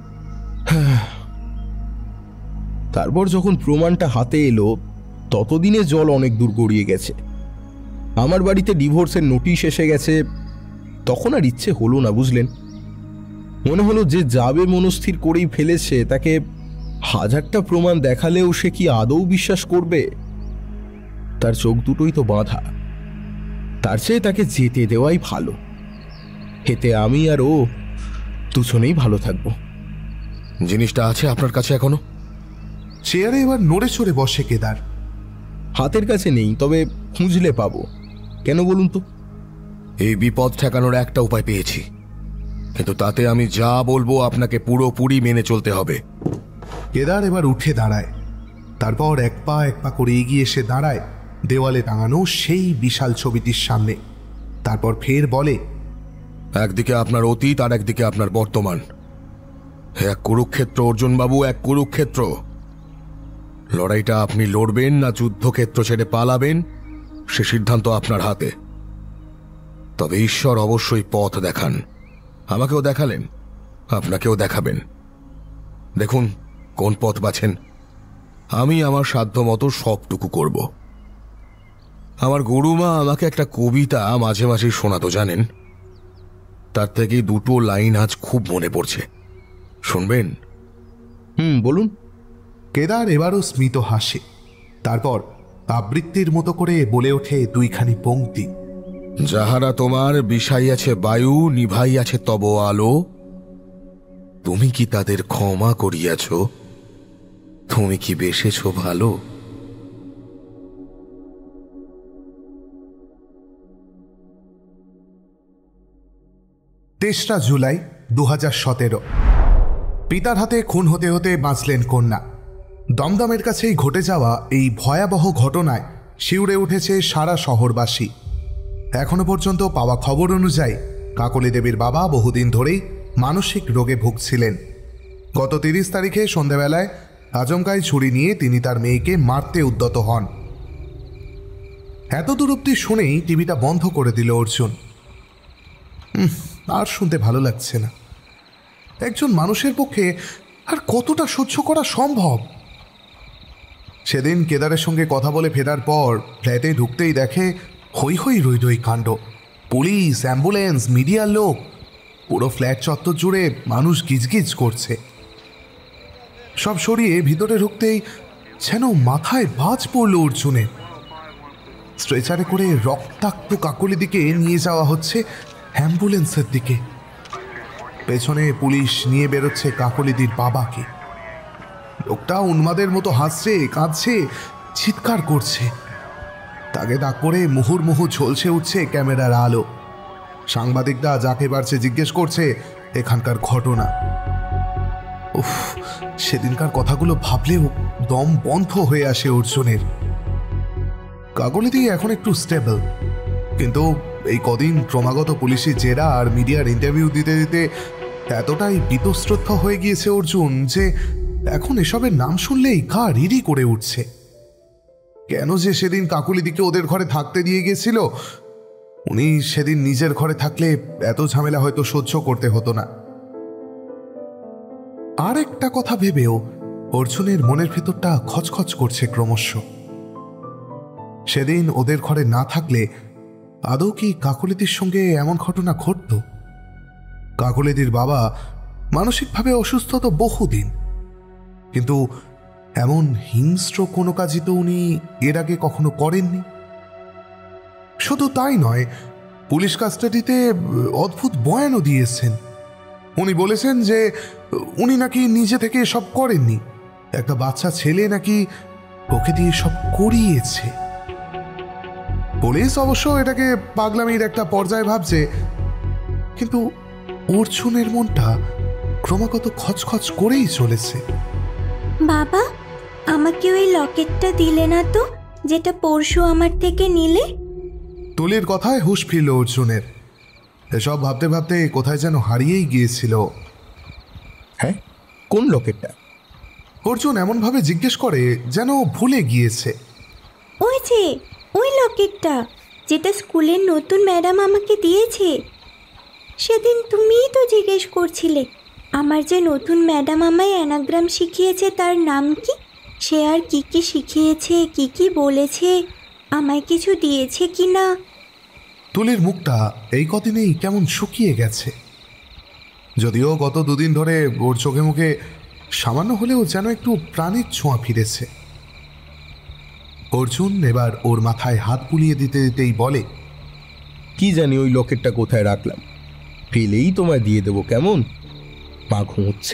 তারপর যখন প্রমাণটা হাতে এলো, ততদিনে জল অনেক দূর গড়িয়ে গেছে। আমার বাড়িতে ডিভোর্সের নোটিশ এসে গেছে। তখন আর ইচ্ছে হলো না, বুঝলেন। মনে হলো যে যাবে মনস্থির করেই ফেলেছে, তাকে হাজারটা প্রমাণ দেখালেও সে কি আদৌ বিশ্বাস করবে? তার চোখ দুটোই তো বাঁধা। তার চেয়ে তাকে যেতে দেওয়াই ভালো। এতে আমি আর ও দুজনেই ভালো থাকবো। জিনিসটা আছে আপনার কাছে এখনো? চেয়ারে এবার নড়ে চড়ে বসে কেদার। হাতের কাছে নেই, তবে খুঁজলে পাবো। কেন বলুন তো? এই বিপদ ঠেকানোর একটা উপায় পেয়েছি, কিন্তু তাতে আমি যা বলবো আপনাকে পুরোপুরি মেনে চলতে হবে। কেদার এবার উঠে দাঁড়ায়। তারপর এক পা করে এগিয়ে এসে দাঁড়ায় দেওয়ালে টাঙানো সেই বিশাল ছবিটির সামনে। তারপর ফের বলে, একদিকে আপনার অতীত আর একদিকে আপনার বর্তমান। এক কুরুক্ষেত্র অর্জুনবাবু, এক কুরুক্ষেত্র। লড়াইটা আপনি লড়বেন না যুদ্ধক্ষেত্র ছেড়ে পালাবেন, সে সিদ্ধান্ত আপনার হাতে। তবে ঈশ্বর অবশ্যই পথ দেখান। আমাকেও দেখালেন, আপনাকেও দেখাবেন। দেখুন কোন পথ বাছেন। আমি আমার সাধ্য মতো সবটুকু করব। আমার গুরুমা আমাকে একটা কবিতা মাঝে মাঝে শোনাতো, জানেন? তার থেকে দুটো লাইন আজ খুব মনে পড়ছে, শুনবেন? বলুন। কেদার এবারও স্মিত হাসে। তারপর আবৃত্তির মতো করে বলে ওঠে দুইখানি পংক্তি। যাহারা তোমার বিষাইয়াছে বায়ু, নিভাইয়াছে তব আলো, তুমি কি তাদের ক্ষমা করিয়াছ? তুমি কি বেসেছ ভালো? 23 জুলাই 2017। পিতার হাতে খুন হতে হতে বাঁচলেন কন্যা। দমদমের কাছেই ঘটে যাওয়া এই ভয়াবহ ঘটনায় শিউরে উঠেছে সারা শহরবাসী। এখনো পর্যন্ত পাওয়া খবর অনুযায়ী কাকলি দেবীর বাবা বহুদিন ধরেই মানসিক রোগে ভুগছিলেন। গত 30 তারিখে সন্ধ্যাবেলায় আচমকাই ছুরি নিয়ে তিনি তার মেয়েকে মারতে উদ্যত হন। এত দূর অব্দি শুনেই টিভিটা বন্ধ করে দিল অর্জুন। আর শুনতে ভালো লাগছে না। একজন মানুষের পক্ষে আর কতটা সহ্য করা সম্ভব? সেদিন কেদারের সঙ্গে কথা বলে ফেরার পর ফ্ল্যাটে ঢুকতেই দেখে হই হই রই রই কাণ্ড। পুলিশ, অ্যাম্বুলেন্স, মিডিয়ার লোক, পুরো ফ্ল্যাট চত্বর জুড়ে মানুষ গিজগিজ করছে। সব সরিয়ে ভিতরে ঢুকতেই যেন মাথায় বাজ পড়ল অর্জুনের। স্ট্রেচারে করে রক্তাক্ত কাকলি দিকে নিয়ে যাওয়া হচ্ছে অ্যাম্বুলেন্সের দিকে। পেছনে পুলিশ নিয়ে বেরোচ্ছে কাকলিদির বাবাকে। লোকটা উন্মাদের মতো হাসছে, কাঁদছে, চিৎকার করছে। তাকে তাক করে মুহুর্মুহু ঝলসে উঠছে ক্যামেরার আলো। সাংবাদিকরা যাকে পারছে জিজ্ঞেস করছে এখানকার ঘটনা। উফ, সেদিনকার কথাগুলো ভাবলেও দম বন্ধ হয়ে আসে অর্জুনের। কাকলিদি এখন একটু স্টেবল, কিন্তু এই কদিন ক্রমাগত পুলিশি জেরা আর মিডিয়ার ইন্টারভিউ দিতে দিতে এতটাই বীতশ্রদ্ধ হয়ে গিয়েছে অর্জুন যে এখন এসবের নাম শুনলেই গা রিরি করে উঠছে। কেন যে সেদিন কাকুলিদিকে ওদের ঘরে থাকতে দিয়ে গেছিল, উনি সেদিন নিজের ঘরে থাকলে এত ঝামেলা হয়তো সহ্য করতে হতো না। আর একটা কথা ভেবেও অর্জুনের মনের ভেতরটা খচখচ করছে ক্রমশ। সেদিন ওদের ঘরে না থাকলে আদৌ কি কাকুলিদির সঙ্গে এমন ঘটনা ঘটত? কাকুলিদির বাবা মানসিকভাবে অসুস্থ তো বহুদিন, কিন্তু এমন হিংস্র কোনো কাজই তো উনি এর আগে কখনো করেননি। শুধু তাই নয়, পুলিশ কাস্টাডিতে অদ্ভুত বয়ানও দিয়েছেন। উনি বলেছেন যে উনি নাকি নিজে থেকে সব করেননি, একটা বাচ্চা ছেলে নাকি ওকে দিয়ে সব করিয়েছে। পুলিশ অবশ্য এটাকে পাগলামির একটা পর্যায়ে ভাবছে, কিন্তু অর্জুনের মনটা ক্রমাগত খচখচ করেই চলেছে। বাবা, আমাকে ওই লকেটটা দিলে না তো, যেটা পরশু আমার থেকে নিলে? তুলির কথায় হুঁশ ফিরল অর্জুনের। এসব ভাবতে ভাবতে কোথায় যেন হারিয়েই গিয়েছিল। হ্যাঁ, কোন লকেটটা? অর্জুন এমনভাবে জিজ্ঞেস করে যেন ভুলে গিয়েছে। ওই যে ওই লকেটটা, যেটা স্কুলের নতুন ম্যাডাম আমাকে দিয়েছে। সেদিন তুমিই তো জিজ্ঞেস করছিলে আমার যে নতুন ম্যাডাম আমায় অ্যানাগ্রাম শিখিয়েছে তার নাম কি, সে আর কি কি শিখিয়েছে, কি কি বলেছে, আমায় কিছু দিয়েছে কি না। তুলির মুখটা এই কদিনেই কেমন শুকিয়ে গেছে, যদিও গত দুদিন ধরে ওর চোখে মুখে সামান্য হলেও যেন একটু প্রাণের ছোঁয়া ফিরেছে। অর্জুন এবার ওর মাথায় হাত বুলিয়ে দিতে দিতেই বলে, কি জানি ওই লকেটটা কোথায় রাখলাম, পেলেই তোমায় দিয়ে দেবো। কেমন, মা ঘুমোচ্ছে?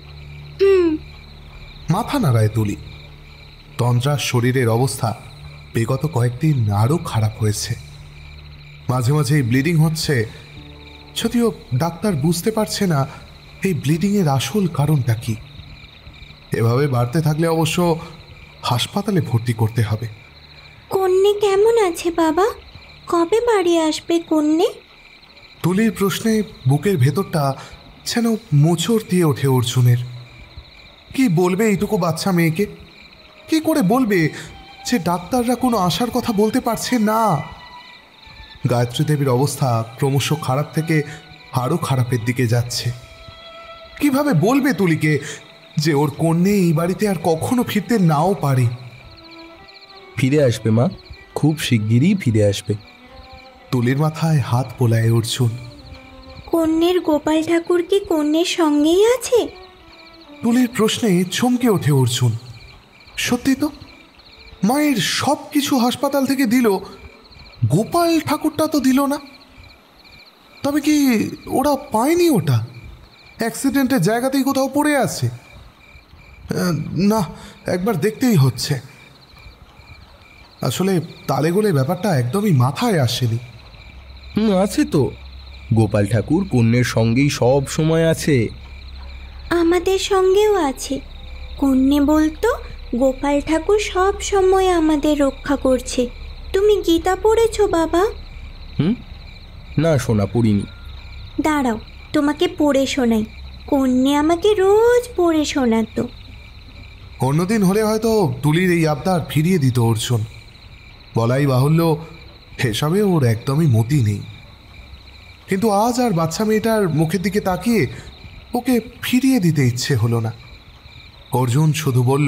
মাথা নাড়ায় তুলি। তন্দ্রার শরীরের অবস্থা বিগত কয়েকদিন আরও খারাপ হয়েছে। মাঝে মাঝেই ব্লিডিং হচ্ছে, যদিও ডাক্তার বুঝতে পারছে না এই ব্লিডিংয়ের আসল কারণটা কি। এভাবে বাড়তে থাকলে অবশ্য হাসপাতালে ভর্তি করতে হবে। কন্যে কেমন আছে বাবা? কবে বাড়ি আসবে কন্যে? তুলির প্রশ্নে বুকের ভেতরটা যেন মোচড় দিয়ে ওঠে অর্জুনের। কি বলবে এইটুকু বাচ্চা মেয়েকে? কি করে বলবে যে ডাক্তাররা কোনো আশার কথা বলতে পারছে না? গায়ত্রী দেবীর অবস্থা ক্রমশ খারাপ থেকে আরও খারাপের দিকে যাচ্ছে। কিভাবে বলবে তুলিকে যে ওর কন্যে এই বাড়িতে আর কখনো ফিরতে নাও পারে? ফিরে আসবে মা, খুব শিগগিরই ফিরে আসবে। তুলির মাথায় হাত বোলায় অর্জুন। কন্যের গোপাল ঠাকুর কি কন্যের সঙ্গেই আছে? তুলির প্রশ্নে চমকে ওঠে অর্জুন। সত্যি তো, মায়ের সব কিছু হাসপাতাল থেকে দিল, গোপাল ঠাকুরটা তো দিল না। তবে কি ওরা পায়নি ওটা? অ্যাক্সিডেন্টের জায়গাতেই কোথাও পড়ে আছে? না, একবার দেখতেই হচ্ছে। আসলে তালে গোলে ব্যাপারটা একদমই মাথায় আসেনি। আছে তো, গোপাল ঠাকুর কন্যের সঙ্গেই সব সময় আছে। আমাদের সঙ্গেও আছে। কন্যে বলতো গোপাল ঠাকুর সব সময় আমাদের রক্ষা করছে। তুমি গীতা পড়েছো বাবা? না সোনা, পড়িনি। দাঁড়াও, তোমাকে পড়ে শোনাই। কন্যে আমাকে রোজ পড়ে শোনাতো। অন্যদিন হলে হয়তো তুলির এই আবদার ফিরিয়ে দিত অর্জুন। বলাই বাহুল্য, এসবে ওর একদমই মতি নেই। কিন্তু আজ আর বাচ্চা মেয়েটার মুখের দিকে তাকিয়ে ওকে ফিরিয়ে দিতে ইচ্ছে হলো না। অর্জুন শুধু বলল,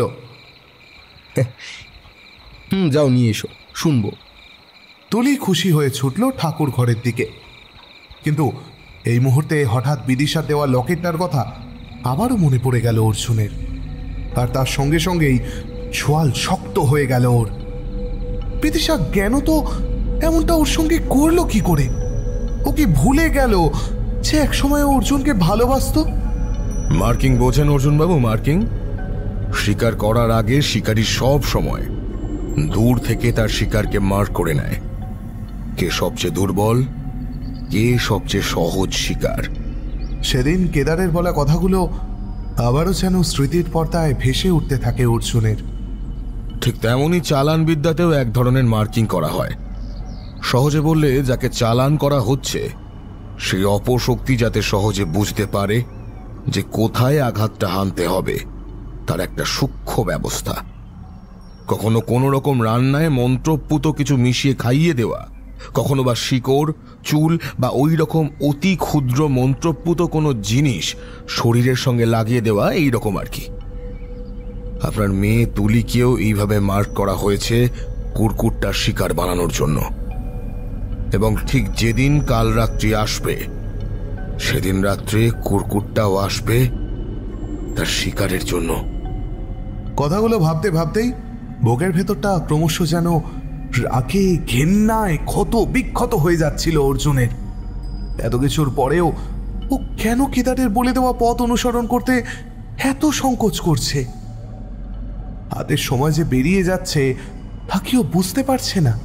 যাও নিয়ে এসো, শুনবো। তুলি খুশি হয়ে ছুটল ঠাকুর ঘরের দিকে। কিন্তু এই মুহূর্তে হঠাৎ বিদিশা দেওয়া লকেটটার কথা আবারও মনে পড়ে গেল অর্জুনের। আর তার সঙ্গে সঙ্গেই ছোয়াল শক্ত হয়ে গেল ওর। বিদিশা জ্ঞান তো এমনটা ওর সঙ্গে করলো কি করে? ও কি ভুলে গেল যে একসময় অর্জুনকে ভালোবাসতো? মার্কিং বোঝেন অর্জুনবাবু? মার্কিং শিকার করার আগে শিকারী সব সময় দূর থেকে তার শিকারকে মার্ক করে নেয়। কে সবচেয়ে দুর্বল, কে সবচেয়ে সহজ শিকার। সেদিন কেদারের বলা কথাগুলো আবারও যেন স্মৃতির পর্দায় ভেসে উঠতে থাকে অর্জুনের। ঠিক তেমনই চালান বিদ্যাতেও এক ধরনের মার্কিং করা হয়। সহজে বললে, যাকে চালান করা হচ্ছে সেই অপশক্তি যাতে সহজে বুঝতে পারে যে কোথায় আঘাতটা হানতে হবে। তার একটা সূক্ষ্ম ব্যবস্থা। কখনো কোনো রকম রান্নায় মন্ত্রপুত কিছু মিশিয়ে খাইয়ে দেওয়া, কখনো বা শিকড়, চুল বা ওই রকম অতি ক্ষুদ্র মন্ত্রপুত কোনো জিনিস শরীরের সঙ্গে লাগিয়ে দেওয়া, এই রকম আর কি। আপনার মেয়ে তুলিকেও এইভাবে মার্ক করা হয়েছে কুরকুটটার শিকার বানানোর জন্য। এবং ঠিক যেদিন কাল রাত্রি আসবে, সেদিন রাত্রে কুরকুটটাও আসবে তার শিকারের জন্য। কথাগুলো ভাবতে ভাবতেই বুকের ভেতরটা ক্রমশ যেন রাগে ঘেন্নায় ক্ষত বিক্ষত হয়ে যাচ্ছিল অর্জুনের। এত কিছুর পরেও ও কেন কেদারের বলে দেওয়া পথ অনুসরণ করতে এত সংকোচ করছে? হাতের সময় যে বেরিয়ে যাচ্ছে তা কেউ বুঝতে পারছে না।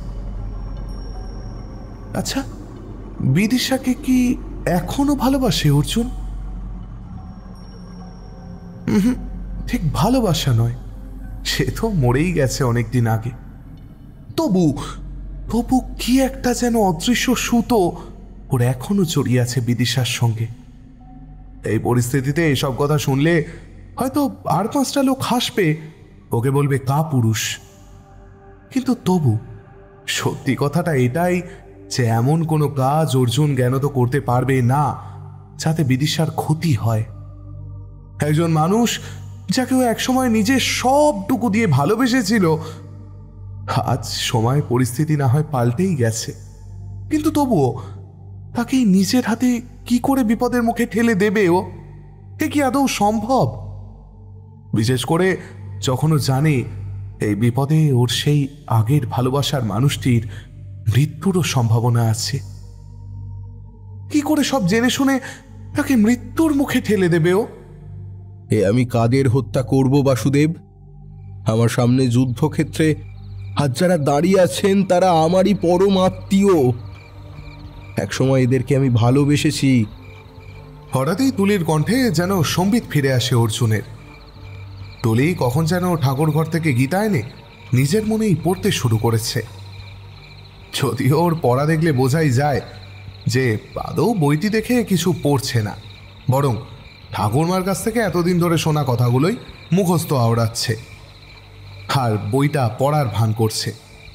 আচ্ছা, বিদিশাকে কি এখনো ভালোবাসে অর্জুন? ঠিক ভালোবাসা নয়, সে তো মরেই গেছে অনেকদিন আগে। তবু তবু কি একটা যেন অদৃশ্য সুতো ওর এখনো জড়িয়ে আছে বিদিশার সঙ্গে। এই পরিস্থিতিতে এসব কথা শুনলে হয়তো আর 5টা লোক হাসবে, ওকে বলবে কাপুরুষ। কিন্তু তবু সত্যি কথাটা এটাই যে এমন কোনো কাজ অর্জুন জ্ঞানত করতে পারবে না যাতে বিদিশার ক্ষতি হয়। একজন মানুষ যাকে ও একসময় নিজের সবটুকু দিয়ে ভালোবেসেছিল, আজ সময় পরিস্থিতি না হয় পাল্টেই গেছে, কিন্তু তবুও তাকে নিজের হাতে কি করে বিপদের মুখে ঠেলে দেবে ও? এ কি আদৌ সম্ভব? বিশেষ করে যখন ও জানে এই বিপদে ওর সেই আগের ভালোবাসার মানুষটির মৃত্যুরও সম্ভাবনা আছে। কি করে সব জেনে শুনে তাকে মৃত্যুর মুখে ঠেলে দেবে ও? আমি কাদের হত্যা করব বাসুদেব? আমার সামনে যুদ্ধক্ষেত্রে আজ যারা দাঁড়িয়ে আছেন তারা আমারই পরম আত্মীয়। একসময় এদেরকে আমি ভালোবেসেছি। হঠাৎই তুলির কণ্ঠে যেন সম্বিত ফিরে আসে অর্জুনের। তুলি কখন যেন ঠাকুর ঘর থেকে গীতা এনে নিজের মনেই পড়তে শুরু করেছে। যদিও ওর পড়া দেখলে বোঝাই যায় যে আদৌ বইটি দেখে কিছু পড়ছে না, বরং ঠাকুরমার কাছ থেকে এতদিন ধরে শোনা কথাগুলোই মুখস্থ আওড়াচ্ছে আর বইটা পড়ার ভান করছে।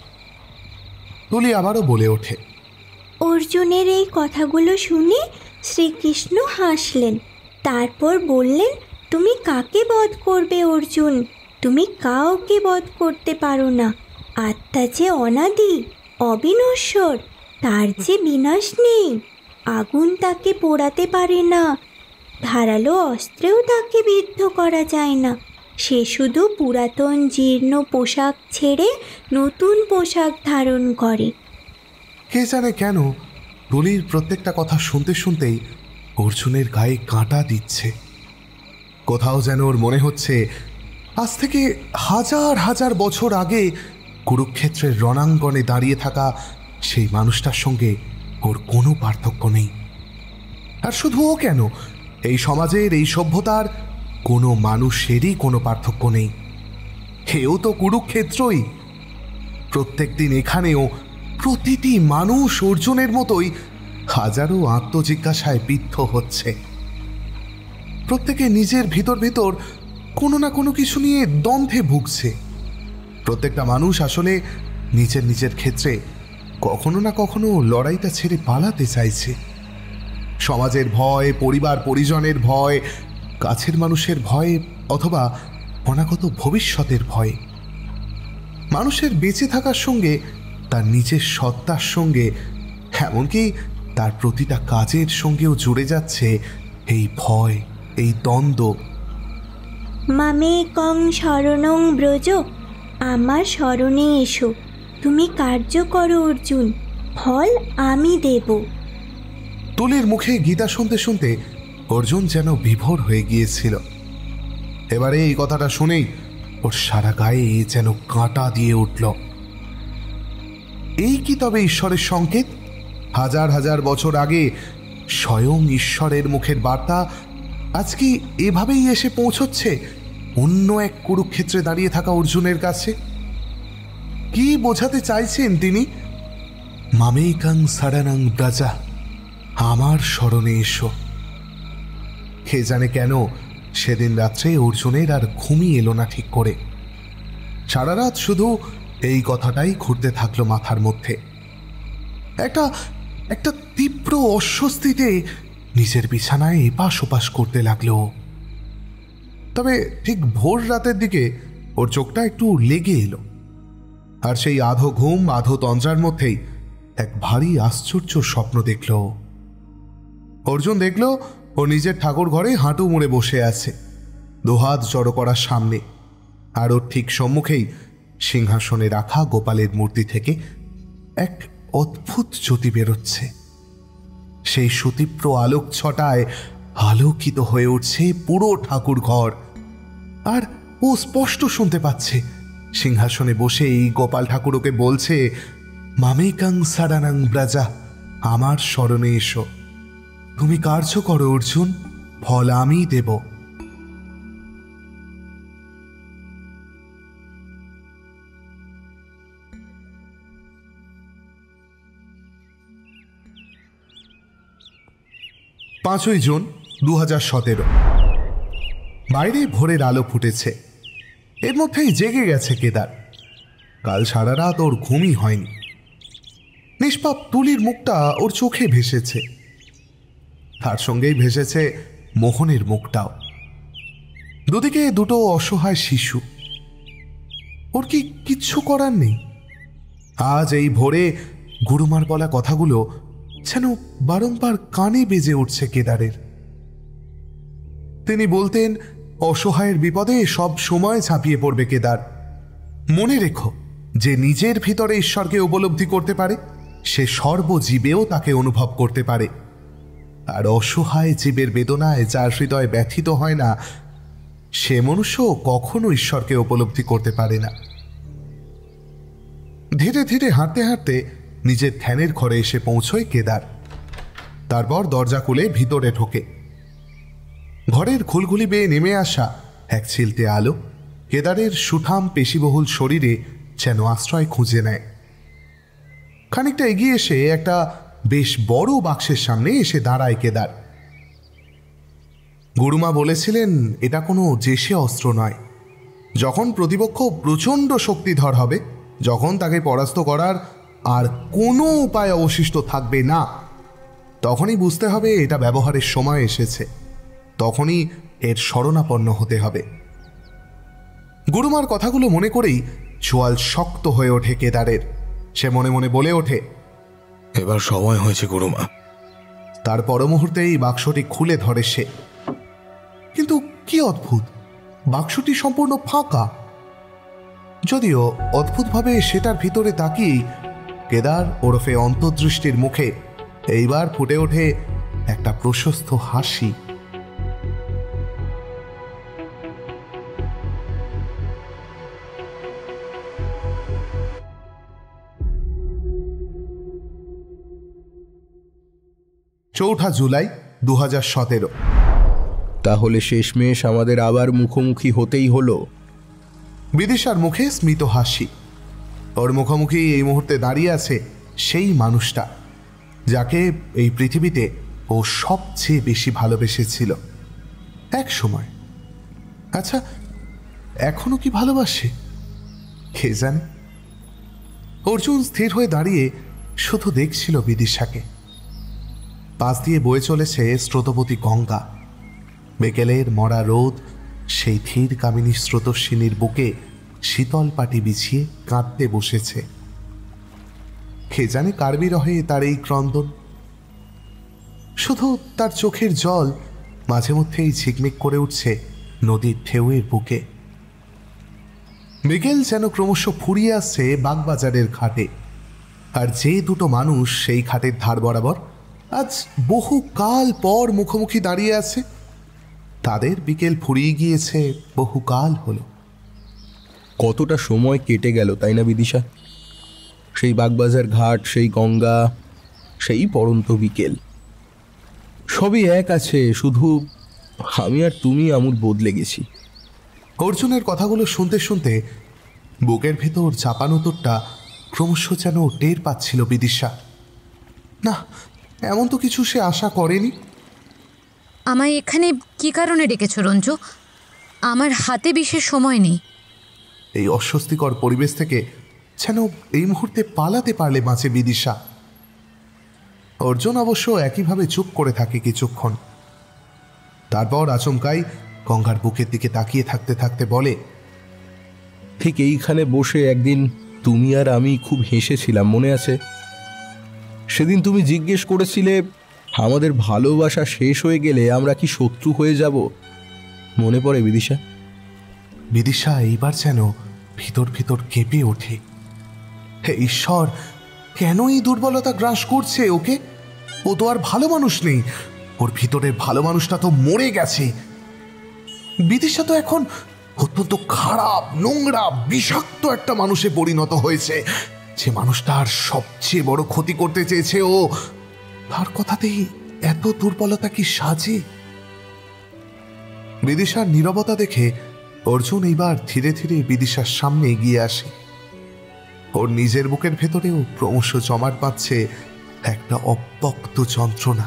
তুলি আবারও বলে ওঠে, অর্জুনের এই কথাগুলো শুনে শ্রীকৃষ্ণ হাসলেন। তারপর বললেন, তুমি কাকে বধ করবে অর্জুন? তুমি কাউকে বধ করতে পারো না। আত্মা যে অনাদি, অবিনশ্বর, তার যে বিনাশ নেই। আগুন তাকে পোড়াতে পারে না, ধারালো অস্ত্রেও তাকে বিদ্ধ করা যায় না। সে শুধু পুরাতন জীর্ণ পোশাক ছেড়ে নতুন পোশাক ধারণ করে। কে জানে কেন তুলির প্রত্যেকটা কথা শুনতে শুনতেই অর্জুনের গায়ে কাঁটা দিচ্ছে। কোথাও যেন ওর মনে হচ্ছে আজ থেকে হাজার হাজার বছর আগে কুরুক্ষেত্রের রণাঙ্গনে দাঁড়িয়ে থাকা সেই মানুষটার সঙ্গে ওর কোনো পার্থক্য নেই। আর শুধু ও কেন, এই সমাজের, এই সভ্যতার কোনো মানুষেরই কোনো পার্থক্য নেই। হেও তো কুরুক্ষেত্রই। প্রত্যেক দিন এখানেও প্রতিটি মানুষ অর্জুনের মতোই হাজারো আত্মজিজ্ঞাসায় বিদ্ধ হচ্ছে। প্রত্যেকে নিজের ভিতর ভিতর কোনো না কোনো কিছু নিয়ে দ্বন্দ্বে ভুগছে। প্রত্যেকটা মানুষ আসলে নিজের নিজের ক্ষেত্রে কখনো না কখনো লড়াইটা ছেড়ে পালাতে চাইছে। সমাজের ভয়, পরিবার পরিজনের ভয়, কাছের মানুষের ভয়, অথবা অনাগত ভবিষ্যতের ভয়ে। মানুষের বেঁচে থাকার সঙ্গে তার নিজের সত্তার সঙ্গে, এমনকি তার প্রতিটা কাজের সঙ্গেও জুড়ে যাচ্ছে এই ভয়, এই দ্বন্দ্ব। মামে কং শরণং ব্রজ, আমার শরণে এসো। তুমি কার্য করো অর্জুন, ফল আমি দেব। তুলির মুখে গীতা শুনতে শুনতে অর্জুন যেন বিভোর হয়ে গিয়েছিল। এবারে এই কথাটা শুনেই ওর সারা গায়ে যেন কাঁটা দিয়ে উঠল। এই কি তবে ঈশ্বরের সংকেত? হাজার হাজার বছর আগে স্বয়ং ঈশ্বরের মুখের বার্তা আজ কি এভাবেই এসে পৌঁছচ্ছে অন্য এক কুরুক্ষেত্রে দাঁড়িয়ে থাকা অর্জুনের কাছে? কি বোঝাতে চাইছেন তিনি? মামেকাং সারানাং ব্রাজা, আমার স্মরণে এসো। কে জানে কেন সেদিন রাত্রে অর্জুনের আর ঘুমই এলো না ঠিক করে। সারা রাত শুধু এই কথাটাই ঘুরতে থাকলো মাথার মধ্যে। একটা একটা তীব্র অস্বস্তিতে নিজের বিছানায় এপাশ ওপাশ করতে লাগলো। তবে ঠিক ভোর রাতের দিকে ওর চোখটা একটু লেগে এলো, আর সেই আধো ঘুম আধো তন্দ্রার মধ্যেই এক ভারী আশ্চর্য স্বপ্ন দেখল। অর্জুন দেখল ও নিজের ঠাকুর ঘরে হাঁটু মুড়ে বসে আছে, দুহাত জড়ো করার সামনে, আর ওর ঠিক সম্মুখেই সিংহাসনে রাখা গোপালের মূর্তি থেকে এক অদ্ভুত জ্যোতি বেরোচ্ছে। সেই সুতীব্র আলোক ছটায় আলোকিত হয়ে উঠছে পুরো ঠাকুর ঘর, আর ও স্পষ্ট শুনতে পাচ্ছে সিংহাসনে বসে এই গোপাল ঠাকুর ওকে বলছে, মামেকাং সারানাং ব্রাজা, আমার স্মরণে এসো, তুমি কার্য করো অর্জুন, ফল আমি দেব। পাঁচই জুন 2017। বাইরে ভোরের আলো ফুটেছে। এর মধ্যেই জেগে গেছে কেদার। কাল সারা রাত ওর ঘুমই হয়নি। নিষ্পাপ তুলির মুখটা ওর চোখে ভেসেছে, তার সঙ্গেই ভেসেছে মোহনের মুখটাও। দুদিকে দুটো অসহায় শিশু। ওর কি কিচ্ছু করার নেই? আজ এই ভোরে গুরুমার বলা কথাগুলো যেন বারংবার কানে বেজে উঠছে কেদারের। তিনি বলতেন, অসহায়ের বিপদে সব সময় ঝাঁপিয়ে পড়বে কেদার। মনে রেখো, যে নিজের ভিতরে ঈশ্বরকে উপলব্ধি করতে পারে সে সর্বজীবেও তাকে অনুভব করতে পারে। আর অসহায় জীবের বেদনায় যার হৃদয় ব্যথিত হয় না, সে মনুষ্য কখনো ঈশ্বরকে উপলব্ধি করতে পারে না। ধীরে ধীরে হাঁটতে হাঁটতে নিজের ধ্যানের ঘরে এসে পৌঁছয় কেদার। তারপর দরজা খুলে ভিতরে ঢোকে। ঘরের খুলগুলি বেয়ে নেমে আসা এক ছিলতে আলো কেদারের সুঠাম পেশিবহুল শরীরে যেন আশ্রয় খুঁজে নেয়। খানিকটা এগিয়ে এসে একটা বেশ বড় বাক্সের সামনে এসে দাঁড়ায় কেদার। গুরুমা বলেছিলেন এটা কোনো জেসে অস্ত্র নয়। যখন প্রতিপক্ষ প্রচণ্ড শক্তিধর হবে, যখন তাকে পরাস্ত করার আর কোনো উপায় অবশিষ্ট থাকবে না, তখনই বুঝতে হবে এটা ব্যবহারের সময় এসেছে, তখনই এর শরণাপন্ন হতে হবে। গুরুমার কথাগুলো মনে করেই চোয়াল শক্ত হয়ে ওঠে কেদারের। সে মনে মনে বলে ওঠে, এবার সময় হয়েছে গুরুমা। তার পর মুহূর্তেই বাক্সটি খুলে ধরে সে। কিন্তু কি অদ্ভুত, বাক্সটি সম্পূর্ণ ফাঁকা। যদিও অদ্ভুতভাবে সেটার ভিতরে তাকিয়েই কেদার ওরফে অন্তর্দৃষ্টির মুখে এইবার ফুটে ওঠে একটা প্রশস্ত হাসি। চৌঠা জুলাই 2017। তাহলে শেষমেশ আমাদের আবার মুখোমুখি হতেই হলো। বিদিশার মুখে স্মিত হাসি। ওর মুখোমুখি এই মুহূর্তে দাঁড়িয়ে আছে সেই মানুষটা যাকে এই পৃথিবীতে ও সবচেয়ে বেশি ভালোবেসেছিল এক সময়। আচ্ছা, এখনো কি ভালোবাসে কে জানে। অর্জুন স্থির হয়ে দাঁড়িয়ে শুধু দেখছিল বিদিশাকে। পাশ দিয়ে বয়ে চলেছে স্রোতবতী গঙ্গা। বিকেলের মরা রোদ সেই ধীর কামিনী স্রোতস্বিনীর বুকে শীতল পাটি বিছিয়ে কাঁদতে বসেছে। কে জানে কার বিরহে তার এই ক্রন্দন। শুধু তার চোখের জল মাঝে মধ্যেই ঝিকমিক করে উঠছে নদীর ঢেউয়ের বুকে। বিকেল যেন ক্রমশ ফুরিয়ে আসছে বাগবাজারের ঘাটে। আর যে দুটো মানুষ সেই ঘাটের ধার বরাবর আজ বহু কাল পর মুখোমুখি দাঁড়িয়ে আছে, তাদের বিকেল ফুরিয়ে গিয়েছে বহুকাল হলো। কতটা সময় কেটে গেল তাই না বিদিশা? সেই বাগবাজার ঘাট, সেই গঙ্গা, সেই পড়ন্ত বিকেল, সবই এক আছে, শুধু আমি আর তুমি আমূল বদলে গেছি। অর্জুনের কথাগুলো শুনতে শুনতে বুকের ভেতর চাপানো তোরটা ক্রমশ যেন টের পাচ্ছিল বিদিশা। না, এমন তো কিছু সে আশা করেনি। আমায় এখানে কি কারণে ডেকেছ রঞ্জু? আমার হাতে বিশেষ সময় নেই। এই অস্বস্তিকর পরিবেশ থেকে যেন এই মুহূর্তে পালাতে পারলে বাঁচে বিদিশা। অর্জুন অবশ্য একইভাবে চুপ করে থাকে কিছুক্ষণ, তারপর আচমকাই গঙ্গার বুকের দিকে তাকিয়ে থাকতে থাকতে বলে, ঠিক এইখানে বসে একদিন তুমি আর আমি খুব হেসেছিলাম, মনে আছে? সেদিন তুমি জিজ্ঞেস করেছিলে আমাদের ভালোবাসা শেষ হয়ে গেলে আমরা কি শত্রু হয়ে যাব, মনে পড়ে বিদিশা? বিদিশা এইবার যেন ভিতর ভিতর কেঁপে ওঠে। হে ঈশ্বর, কেন এই দুর্বলতা গ্রাস করছে ওকে? ও তো আর ভালো মানুষ নেই, ওর ভিতরের ভালো মানুষটা তো মরে গেছে। বিদিশা তো এখন অত্যন্ত খারাপ, নোংরা, বিষাক্ত একটা মানুষে পরিণত হয়েছে। যে মানুষটার সবচেয়ে বড় ক্ষতি করতে চেয়েছে ও, তার কথাতেই এত দুর্বলতা কি সাজে? বিদিশার নীরবতা দেখে অর্জুন এইবার ধীরে ধীরে বিদিশার সামনে এগিয়ে আসে। ওর নিজের বুকের ভেতরেও ক্রমশ জমাট বাঁধছে একটা অব্যক্ত যন্ত্রণা।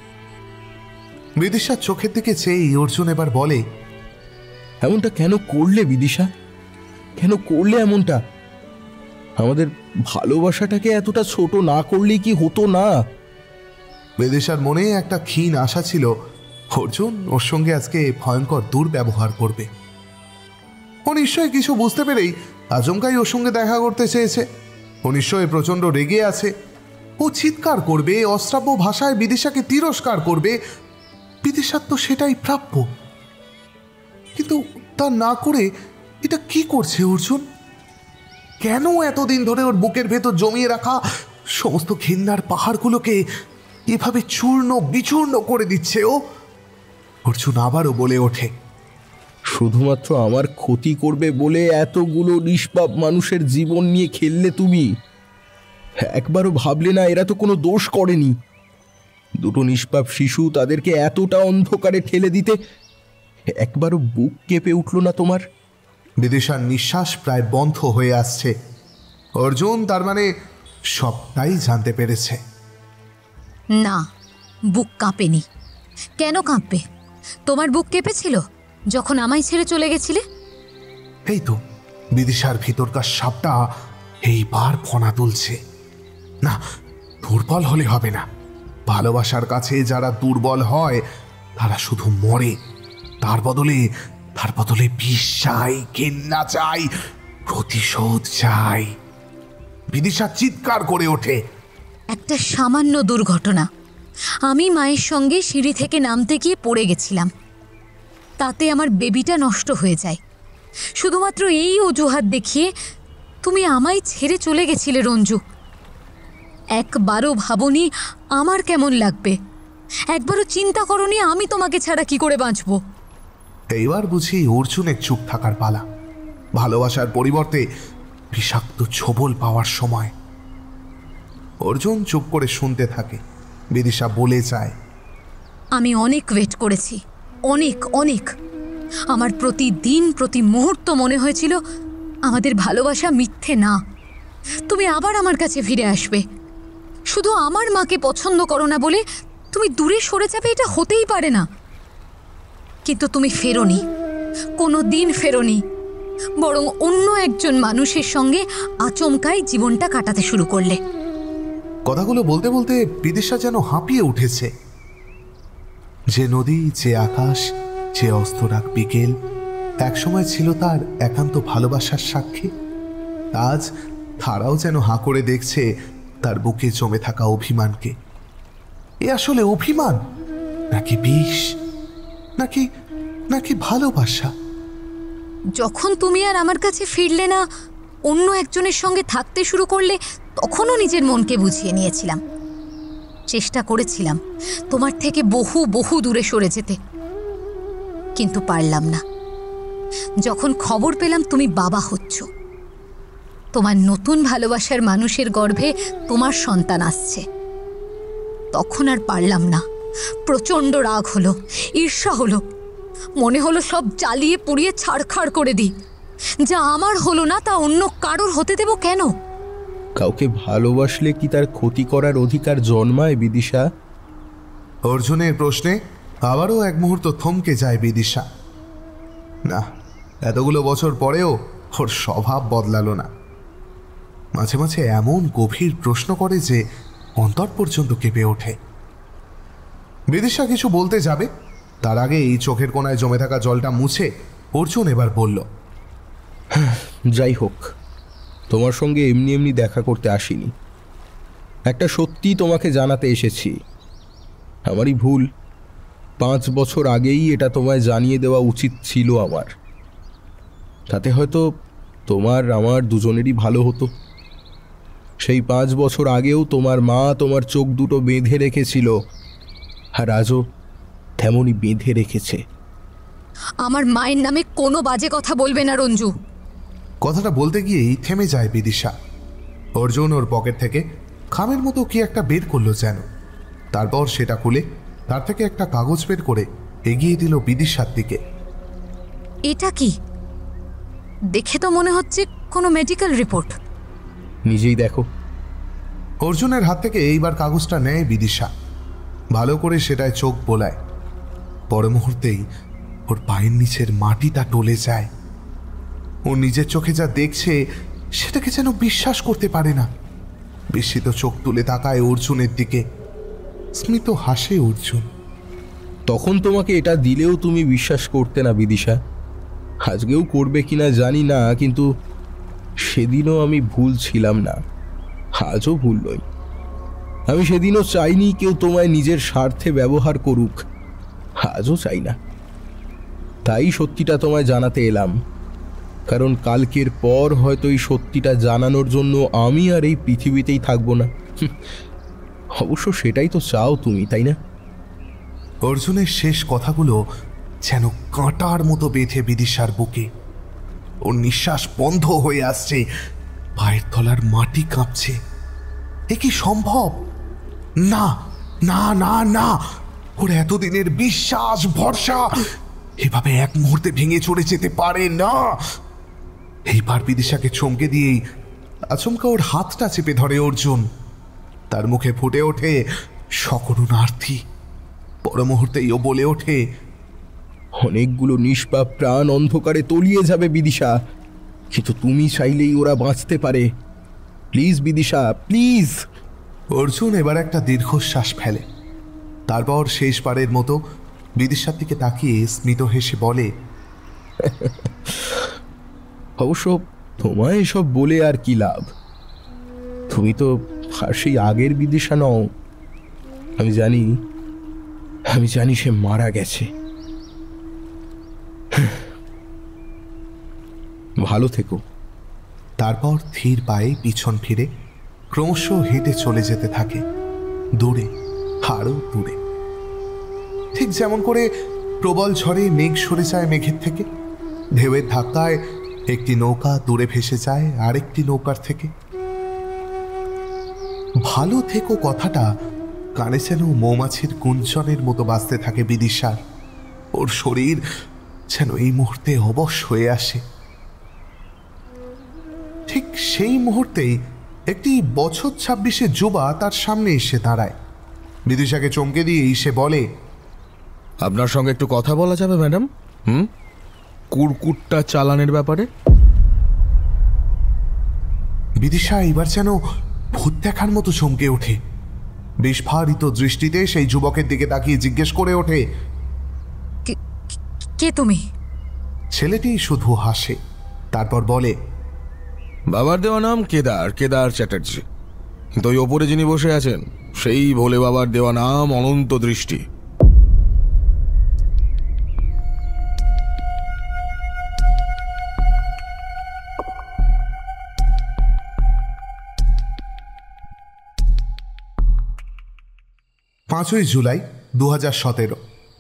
বিদিশার চোখের দিকে চেয়েই অর্জুন এবার বলে, এমনটা কেন করলে বিদিশা? কেন করলে এমনটা? আমাদের ভালোবাসাটাকে এতটা ছোট না করলেই কি হতো না? বিদিশার মনে একটা ক্ষীণ আশা ছিল অর্জুন ওর সঙ্গে আজকে ভয়ঙ্কর দুর্ব্যবহার করবে। ও নিশ্চয়ই কিছু বুঝতে পেরেই আচমকাই ওর সঙ্গে দেখা করতে চেয়েছে। ও নিশ্চয়ই প্রচণ্ড রেগে আছে। ও চিৎকার করবে, অশ্রাব্য ভাষায় বিদিশাকে তিরস্কার করবে। বিদিশার তো সেটাই প্রাপ্য, কিন্তু তা না করে এটা কি করছে অর্জুন? কেন এতদিন ধরে ওর বুকের ভেতর জমিয়ে রাখা সমস্ত ঘৃণার পাহাড়গুলোকে এভাবে চূর্ণ বিচূর্ণ করে দিচ্ছে ও? অর্জুন আবারও বলে ওঠে, শুধুমাত্র আমার ক্ষতি করবে বলে এতগুলো নিষ্পাপ মানুষের জীবন নিয়ে খেললে তুমি? একবারও ভাবলে না এরা তো কোনো দোষ করেনি? দুটো নিষ্পাপ শিশু, তাদেরকে এতটা অন্ধকারে ঠেলে দিতে একবারও বুক কেঁপে উঠল না তোমার? বিদিশার নিঃশ্বাস প্রায় বন্ধ হয়ে আসছে। অর্জুন তার মানে সবটাই জানতে পেরেছে। না, বুক কাঁপেনি। কেন কাঁপবে? তোমার বুক কেঁপেছিল যখন আমায় ছেড়ে চলে গেছিলে। এই তো বিদিশার ভিতরকার সাপটা এইবার ফনা তুলছে। না, দুর্বল হলে হবে না। ভালোবাসার কাছে যারা দুর্বল হয় তারা শুধু মরে। তার বদলে বিষ চাই, ঘেন্না চাই, প্রতিশোধ চাই। বিদিশা চিৎকার করে ওঠে, একটা সামান্য দুর্ঘটনা। আমি মায়ের সঙ্গে সিঁড়ি থেকে নামতে গিয়ে পড়ে গেছিলাম, তাতে আমার বেবিটা নষ্ট হয়ে যায়। শুধুমাত্র এই অজুহাত দেখিয়ে তুমি আমায় ছেড়ে চলে গেছিলে রঞ্জু। একবারও ভাবনি আমার কেমন লাগবে? একবারও চিন্তা করনি আমি তোমাকে ছাড়া কি করে বাঁচব? এইবার বুঝি অর্জুনের চুপ থাকার পালা। ভালোবাসার পরিবর্তে বিষাক্ত ছোবল পাওয়ার সময়। অর্জুন চুপ করে শুনতে থাকে। বিদিশা বলে যায়, আমি অনেক ওয়েট করেছি, অনেক অনেক। আমার প্রতিদিন প্রতি মুহূর্ত মনে হয়েছিল আমাদের ভালোবাসা মিথ্যে না। তুমি আবার আমার কাছে ফিরে আসবে। শুধু আমার মাকে পছন্দ করো না বলে তুমি দূরে সরে যাবে, এটা হতেই পারে না। কিন্তু তুমি ফেরোনি, কোনো দিন ফেরোনি, বরং অন্য একজন মানুষের সঙ্গে আচমকাই জীবনটা কাটাতে শুরু করলে। কথাগুলো বলতে বলতে বিদিশা যেন হাঁপিয়ে উঠেছে। যে নদী, যে আকাশ, যে অস্তরাক বিকেল একসময় ছিল তার একান্ত ভালোবাসার সাক্ষী, আজ তারাও যেন হাঁ করে দেখছে তার বুকে জমে থাকা অভিমানকে। এ আসলে অভিমান নাকি বিষ, নাকি ভালোবাসা? যখন তুমি আর আমার কাছে ফিরলে না, অন্য একজনের সঙ্গে থাকতে শুরু করলে, তখনও নিজের মনকে বুঝিয়ে নিয়েছিলাম। চেষ্টা করেছিলাম তোমার থেকে বহু বহু দূরে সরে যেতে, কিন্তু পারলাম না। যখন খবর পেলাম তুমি বাবা হচ্ছ, তোমার নতুন ভালোবাসার মানুষের গর্ভে তোমার সন্তান আসছে, তখন আর পারলাম না। প্রচণ্ড রাগ হলো, ঈর্ষা হলো। মনে হলো সব জ্বালিয়ে পুড়িয়ে ছাড়খাড় করে দিই। যা আমার হলো না তা অন্য কারোর হতে দেব কেন? কাউকে ভালোবাসলে কি তার ক্ষতি করার অধিকার জন্মায় বিদিশা? অর্জুনের প্রশ্নে আবারও এক মুহূর্ত থমকে যায় বিদিশা। না, এতগুলো বছর পরেও ওর স্বভাব বদলালো না। মাঝে মাঝে এমন গভীর প্রশ্ন করে যে অন্তর পর্যন্ত কেঁপে ওঠে। বিদিশা কিছু বলতে যাবে, তার আগে এই চোখের কোণায় জমে থাকা জলটা মুছে অর্জুন এবার বলল, যাই হোক, তোমার সঙ্গে এমনি এমনি দেখা করতে আসিনি। একটা সত্যি তোমাকে জানাতে এসেছি। আমারই ভুল, 5 বছর আগেই এটা তোমায় জানিয়ে দেওয়া উচিত ছিল আমার। তাতে হয়তো তোমার আমার দুজনেরই ভালো হতো। সেই 5 বছর আগেও তোমার মা তোমার চোখ দুটো বেঁধে রেখেছিল, আর আজও তেমনই বেঁধে রেখেছে। আমার মায়ের নামে কোনো বাজে কথা বলবে না রঞ্জু। কথাটা বলতে গিয়েই থেমে যায় বিদিশা। অর্জুন ওর পকেট থেকে খামের মতো কি একটা বের করলো যেন, তারপর সেটা খুলে তার থেকে একটা কাগজ বের করে এগিয়ে দিল বিদিশার দিকে। এটা কি? দেখে তো মনে হচ্ছে কোনো মেডিকেল রিপোর্ট। নিজেই দেখো। অর্জুনের হাত থেকে এইবার কাগজটা নেয় বিদিশা, ভালো করে সেটায় চোখ বোলায়। পর মুহূর্তেই ওর পায়ের নিচের মাটিটা টলে যায়। ও নিজের চোখে যা দেখছে সেটাকে যেন বিশ্বাস করতে পারে না। বিস্মিত চোখ তুলে তাকায় অর্জুনের দিকে। স্মিত হাসে অর্জুন। তখন তোমাকে এটা দিলেও তুমি বিশ্বাস করতে না বিদিশা। আজকেও করবে কিনা জানি না, কিন্তু সেদিনও আমি ভুল ছিলাম না, আজও ভুল নই। আমি সেদিনও চাইনি কেউ তোমায় নিজের স্বার্থে ব্যবহার করুক, আজও চাই না। তাই সত্যিটা তোমায় জানাতে এলাম, কারণ কালকের পর হয়তো এই সত্যিটা জানানোর জন্য আমি আর এই পৃথিবীতেই থাকবো না। অবশ্য সেটাই তো চাও তুমি, তাই না? অর্জুনের শেষ কথাগুলো যেন কাঁটার মতো বেঁধে বিদিশার বুকে। ওর নিঃশ্বাস বন্ধ হয়ে আসছে, পায়ের তলার মাটি কাঁপছে। এ কি সম্ভব? না না না না, ওর এতদিনের বিশ্বাস ভরসা এভাবে এক মুহূর্তে ভেঙে চড়ে যেতে পারে না। এইবার বিদিশাকে চমকে দিয়েই আচমকা ওর হাতটা চেপে ধরে অর্জুন। তার মুখে ফুটে ওঠে সকরুণার্থী। পর মুহূর্তেই ও বলে ওঠে, অনেকগুলো নিষ্পাপ প্রাণ অন্ধকারে তলিয়ে যাবে বিদিশা, কিন্তু তুমি চাইলেই ওরা বাঁচতে পারে। Please Bidisha, please. অর্জুন এবার একটা দীর্ঘশ্বাস ফেলে, তারপর শেষবারের মতো বিদিশার দিকে তাকিয়ে স্মিত হেসে বলে, অবশ্য তোমায় এসব বলে আর কি লাভ? তুমি তো আর সেই আগের বিদিশা নও। আমি জানি সে মারা গেছে। ভালো থেকো। তারপর ধীর পায়ে পিছন ফিরে ক্রমশ হেঁটে চলে যেতে থাকে, দূরে, আরো দূরে। ঠিক যেমন করে প্রবল ঝড়ে মেঘ সরে যায় মেঘের থেকে, ঢেউয়ের ধাক্কায় একটি নৌকা দূরে ভেসে যায় আরেকটি নৌকার থেকে। ভালো থেকো কথাটা কানে যেন মৌমাছির গুঞ্জনের মতো বাজতে থাকে বিদিশার। ওর শরীর যেন এই মুহূর্তে অবশ হয়ে আসে। ঠিক সেই মুহূর্তেই একটি বছর 26-এর যুবা তার সামনে এসে দাঁড়ায়। বিদিশাকে চমকে দিয়ে সে বলে, আপনার সঙ্গে একটু কথা বলা যাবে ম্যাডাম? কুরকুটটা চালানের ব্যাপারে। বিদিশা এবার যেন ভূত দেখার মতো চমকে ওঠে। বিস্ফারিত দৃষ্টিতে সেই যুবকের দিকে তাকিয়ে জিজ্ঞেস করে ওঠে, কে তুমি? ছেলেটি শুধু হাসে, তারপর বলে, বাবার দেওয়া নাম কেদার চ্যাটার্জি। তো ওই ওপরে যিনি বসে আছেন সেই ভোলে বাবার দেওয়া নাম অনন্ত দৃষ্টি। জুলাই 2017।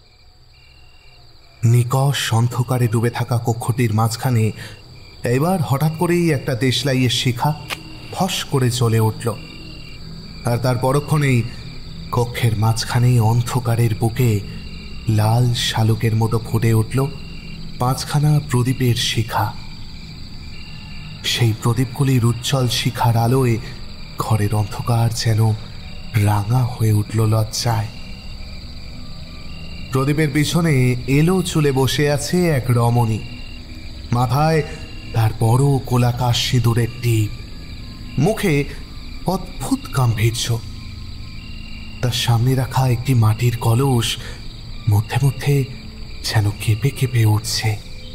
নিকষ অন্ধকারে ডুবে থাকা কক্ষটির মাঝখানে এবার হঠাৎ করেই একটা দেশলাইয়ের শিখা ফস করে জ্বলে উঠল, আর তার পরক্ষণেই কক্ষের মাঝখানে অন্ধকারের বুকে লাল শালুকের মতো ফুটে উঠল 5খানা প্রদীপের শিখা। সেই প্রদীপগুলির উজ্জ্বল শিখার আলোয় ঘরের অন্ধকার যেন রাঙা হয়ে উঠল লজ্জায়। প্রদীপের পিছনে এলো চুলে বসে আছে এক রমণী। মাথায় তার বড় গোলাকার সিঁদুরের টিপ, মুখে অদ্ভুত গাম্ভীর্য। তার সামনে রাখা একটি মাটির কলস মধ্যে মধ্যে যেন কেঁপে কেঁপে উঠছে।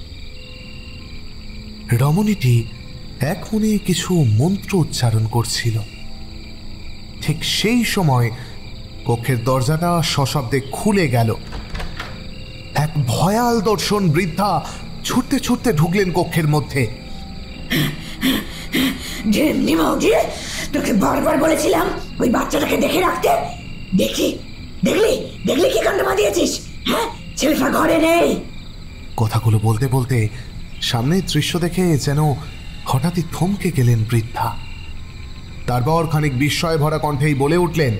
রমণীটি এক মনে কিছু মন্ত্র উচ্চারণ করছিল। ঠিক সেই সময় কক্ষের দরজাটা সশব্দে খুলে গেল। এক ভয়াল দর্শন বৃদ্ধা ছুটতে ছুটতে ঢুকলেন কক্ষের মধ্যে। তোকে বারবার বলেছিলাম ওই বাচ্চাটাকে দেখে রাখতে। দেখলি কি কাণ্ড বাঁধিয়েছিস? হ্যাঁ, ছেলেটা ঘরে নেই। কথাগুলো বলতে বলতে সামনের দৃশ্য দেখে যেন হঠাৎই থমকে গেলেন বৃদ্ধা। তারপর খানিক বিস্ময় ভরা কণ্ঠেই বলে উঠলেন,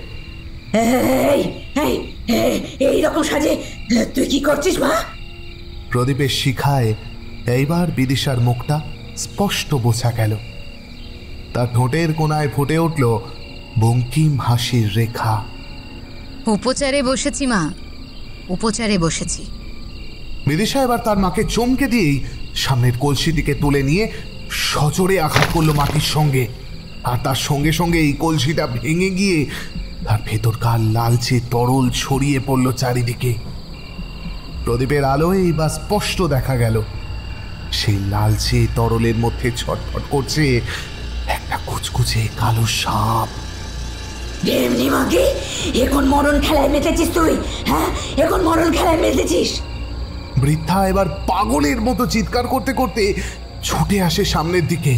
এইরকম সাজে তুই কি করছিস মা? প্রদীপের শিখায় এইবার বিদিশার মুখটা স্পষ্ট বোঝা গেল। তার ঠোঁটের কোনায় ফুটে উঠল বঙ্কিম হাসির রেখা। উপচারে বসেছি মা, উপচারে বসেছি। বিদিশা এবার তার মাকে চমকে দিয়েই সামনের কলসিটিকে তুলে নিয়ে সজোরে আঘাত করলো মাটির সঙ্গে। আর তার সঙ্গে সঙ্গে এই কলসিটা ভেঙে গিয়ে তার ভেতরকার লালচে তরল ছড়িয়ে পড়ল চারিদিকে। প্রদীপের আলোয় বা স্পষ্ট দেখা গেল সেই লালচে তরলের মধ্যে ছটফট করছে একটা কুচকুচে কালো সাপ। এখন মরণ খেলায় মেতেছিস তুই? হ্যাঁ, এখন মরণ খেলায় মেতেছিস। বৃদ্ধা এবার পাগলের মতো চিৎকার করতে করতে ছুটে আসে সামনের দিকে।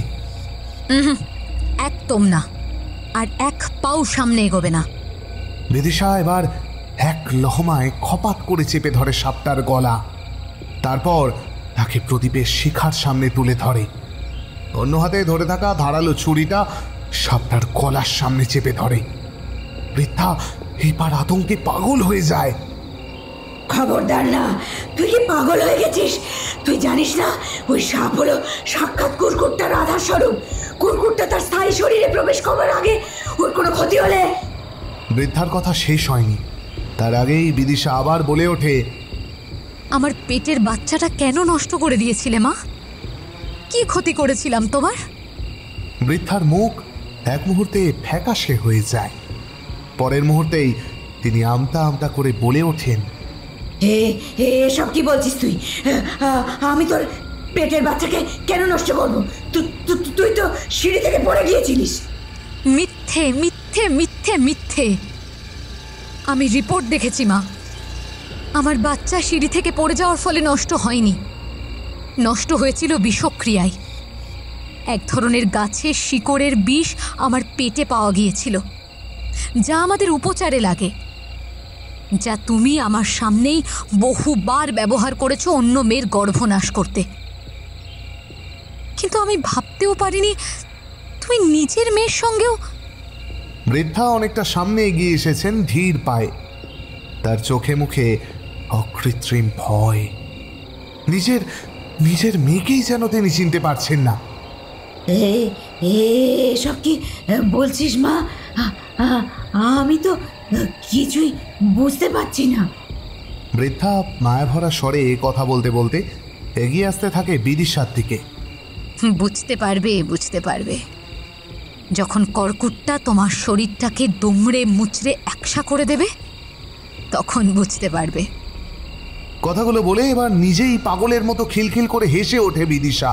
একদম না, আর এক পাও সামনে এগোবে না। বিদিশা এবার এক লহমায় খপাত করে চেপে ধরে সাপটার গলা। তারপর তাকে প্রদীপের শিখার সামনে তুলে ধরে। অন্য হাতে ধরে থাকা ধারালো ছুরিটা সাপটার গলার সামনে চেপে ধরে। বৃদ্ধা এবার আতঙ্কে পাগল হয়ে যায়। খবরদার না, তুই কি পাগল হয়ে গেছিস? তুই জানিস না ওই সাপ হলো সাক্ষাৎ কুরকুটটার আধার স্বরূপ। কুরকুটটা তার স্থায়ী শরীরে প্রবেশ করার আগে ওর কোনো ক্ষতি হলে। বৃদ্ধার কথা শেষ হয়নি, তার আগেই বিদিশা আবার বলে ওঠে, আমার পেটের বাচ্চাটা কেন নষ্ট করে দিয়েছিলে মা? কি ক্ষতি করেছিলাম তোমার? বৃদ্ধার মুখ এক মুহূর্তে ফ্যাকাশে হয়ে যায়। পরের মুহূর্তেই তিনি আমতা আমতা করে বলে ওঠেন, এসব কি বলছিস তুই? আমি তোর পেটের বাচ্চাকে কেন নষ্ট করবো? তুই তো সিঁড়ি থেকে পড়ে গিয়েছিলিস। মিথ্যে মিথ্যে মিথ্যে মিথ্যে। আমি রিপোর্ট দেখেছি মা, আমার বাচ্চা সিঁড়ি থেকে পড়ে যাওয়ার ফলে নষ্ট হয়নি, নষ্ট হয়েছিল বিষক্রিয়ায়। এক ধরনের গাছের শিকড়ের বিষ আমার পেটে পাওয়া গিয়েছিল, যা আমাদের উপচারে লাগে, যা তুমি আমার সামনেই বহুবার ব্যবহার করেছো অন্য মেয়ের গর্ভনাশ করতে। কিন্তু আমি ভাবতেও পারিনি তুমি নিজের মেয়ের সঙ্গেও। বৃদ্ধা অনেকটা সামনে এগিয়ে এসেছেন ধীর পায়ে। তার চোখে মুখে অকৃত্রিম ভয়। নিজের মেয়েকেই যেন তিনি চিনতে পারছেন না। এসব কি বলছিস মা? আমি তো কিছুই বুঝতে পারছি না। বৃদ্ধা মায়াভরা স্বরে কথা বলতে বলতে এগিয়ে আসতে থাকে বিদিশার দিকে। বুঝতে পারবে, বুঝতে পারবে, যখন কর্কুটটা তোমার শরীরটাকে দুমড়ে মুচড়ে একসা করে দেবে, তখন বুঝতে পারবে। কথাগুলো বলে এবার নিজেই পাগলের মতো খিলখিল করে হেসে ওঠে বিদিশা।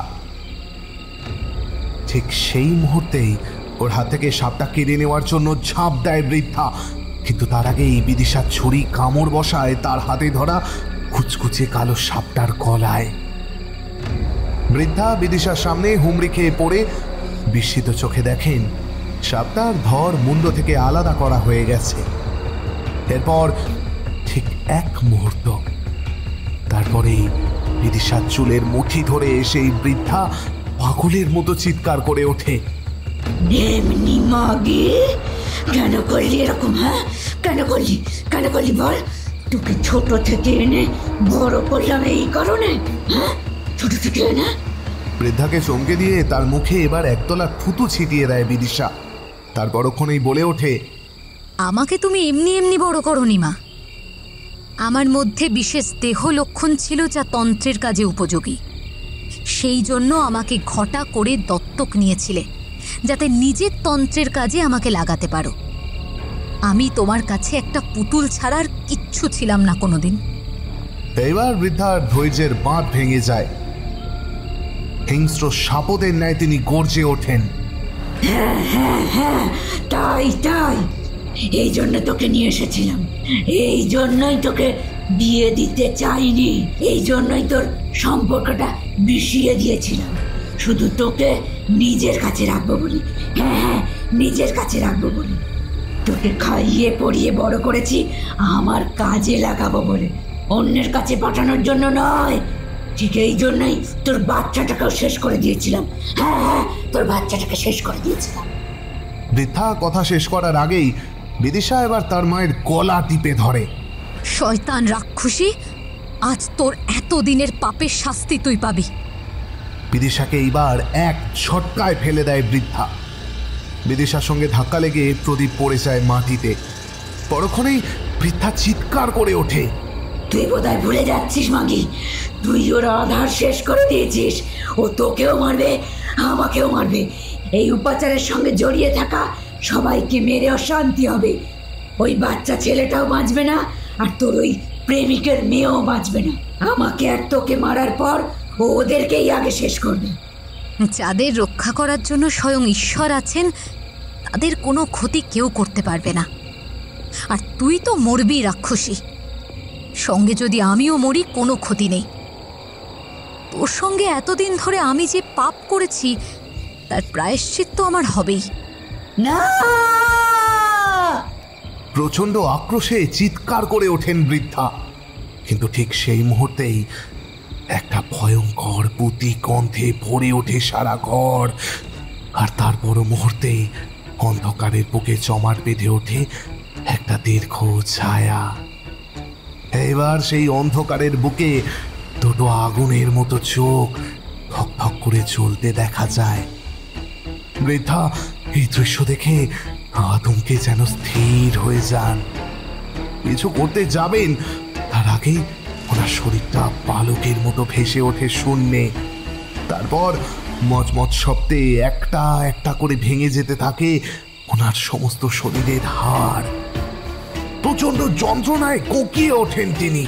ঠিক সেই মুহূর্তেই ওর হাত থেকে সাপটা কেড়ে নেওয়ার জন্য ঝাঁপ দেয় বৃদ্ধা। কিন্তু তার আগেই বিদিশার ছুরি কামড় বসায় তার হাতে ধরা কুচকুচে কালো সাপটার গলায়। বৃদ্ধা বিদিশার সামনে হুমড়ি খেয়ে পড়ে বিস্মিত চোখে দেখেন সাপটার ধর মুন্ড থেকে আলাদা করা হয়ে গেছে। এরপর ঠিক এক মুহূর্ত, তারপরেই বিদিশার চুলের মুঠি ধরে সেই বৃদ্ধা পাগলের মতো চিৎকার করে ওঠে, এমনি মাগে কেন করলি এরকম? হ্যাঁ, কেন করলি বল? তোকে ছোট থেকে এনে বড় করলাম এই কারণে? হ্যাঁ, ছোট থেকে এনে। বৃদ্ধাকে চমকে দিয়ে তার মুখে এবার একতলা থুতু ছিটিয়ে দেয় বিদিশা। তার পরক্ষণেই বলে ওঠে, আমাকে তুমি এমনি এমনি বড় করোনি মা, আমার মধ্যে বিশেষ দেহ লক্ষণ ছিল যা তন্ত্রের কাজে উপযোগী। সেই জন্য আমাকে ঘটা করে দত্তক নিয়েছিলে, যাতে নিজের তন্ত্রের কাজে আমাকে লাগাতে পারো। আমি তোমার কাছে একটা পুতুল ছাড়ার কিচ্ছু ছিলাম না কোনোদিন। এবার বৃদ্ধার ধৈর্যের বাঁধ ভেঙে যায়। হিংস্র সাপদের ন্যায় তিনি গর্জে ওঠেন। হ্যাঁ হ্যাঁ হ্যাঁ, তাই তাই, এই জন্য তোকে নিয়ে এসেছিলাম, এই জন্যই তোকে বিয়ে দিতে চাইনি, এই জন্যই তোর সম্পর্কটা বিষিয়ে দিয়েছিলাম, শুধু তোকে নিজের কাছে রাখবো বলি। হ্যাঁ হ্যাঁ, নিজের কাছে রাখবো বলি। তোকে খাইয়ে পড়িয়ে বড় করেছি আমার কাজে লাগাবো বলে, অন্যের কাছে পাঠানোর জন্য নয়। ঠিক এই জন্যই তোর বাচ্চাটাকেও শেষ করে দিয়েছিলাম। হ্যাঁ হ্যাঁ, তোর বাচ্চাটাকে শেষ করে দিয়েছিলাম। বৃদ্ধা কথা শেষ করার আগেই বিদিশা এবার তার মায়ের গলা টিপে ধরে। শয়তান রাক্ষসী, আজ তোর এতদিনের পাপের শাস্তি তুই পাবি। বিদিশাকে এইবার এক ঝটকায় ফেলে দেয় বৃদ্ধা। বিদিশার সঙ্গে ধাক্কা লেগে প্রদীপ পড়ে যায় মাটিতে। পরক্ষণেই বৃদ্ধা চিৎকার করে ওঠে। তুই বোধহয় ভুলে যাচ্ছিস মাগি, তুই ওর আধার শেষ করে দিয়েছিস। ও তোকেও মারবে, আমাকেও মারবে। এই উপাচারের সঙ্গে জড়িয়ে থাকা সবাইকে মেরে অশান্তি হবে। ওই বাচ্চা ছেলেটাও বাঁচবে না, আর তোর ওই প্রেমিকের মেয়েও বাঁচবে না। আমাকে আর তোকে মারার পর ও ওদেরকেই আগে শেষ করবে। যাদের রক্ষা করার জন্য স্বয়ং ঈশ্বর আছেন, তাদের কোনো ক্ষতি কেউ করতে পারবে না। আর তুই তো মরবি রাক্ষসী, সঙ্গে যদি আমিও মরি কোনো ক্ষতি নেই। তোর সঙ্গে এতদিন ধরে আমি যে পাপ করেছি তার প্রায়শ্চিত্ত আমার হবেই। না! প্রচন্ড আক্রোশে চিৎকার করে ওঠেন বৃদ্ধা, কিন্তু ঠিক সেই মুহূর্তেই একটা ভয়ঙ্কর পুতি গন্ধে ভরে ওঠে সারা ঘর। আর তারপর মুহূর্তেই অন্ধকারের বুকে জমাট বেঁধে ওঠে একটা দীর্ঘ ছায়া। এবার সেই অন্ধকারের বুকে দুটো আগুনের মতো চোখ থক থক করে জ্বলতে দেখা যায়। বৃদ্ধা এই দৃশ্য দেখে আতঙ্কে যেন স্থির হয়ে যান। কিছু করতে যাবেন তার আগেই ওনার শরীরটা বালকের মতো ভেসে ওঠে শূন্যে। তারপর মচমচ শব্দে একটা একটা করে ভেঙে যেতে থাকে ওনার সমস্ত শরীরের হাড়। প্রচন্ড যন্ত্রণায় কোকিয়ে ওঠেন তিনি।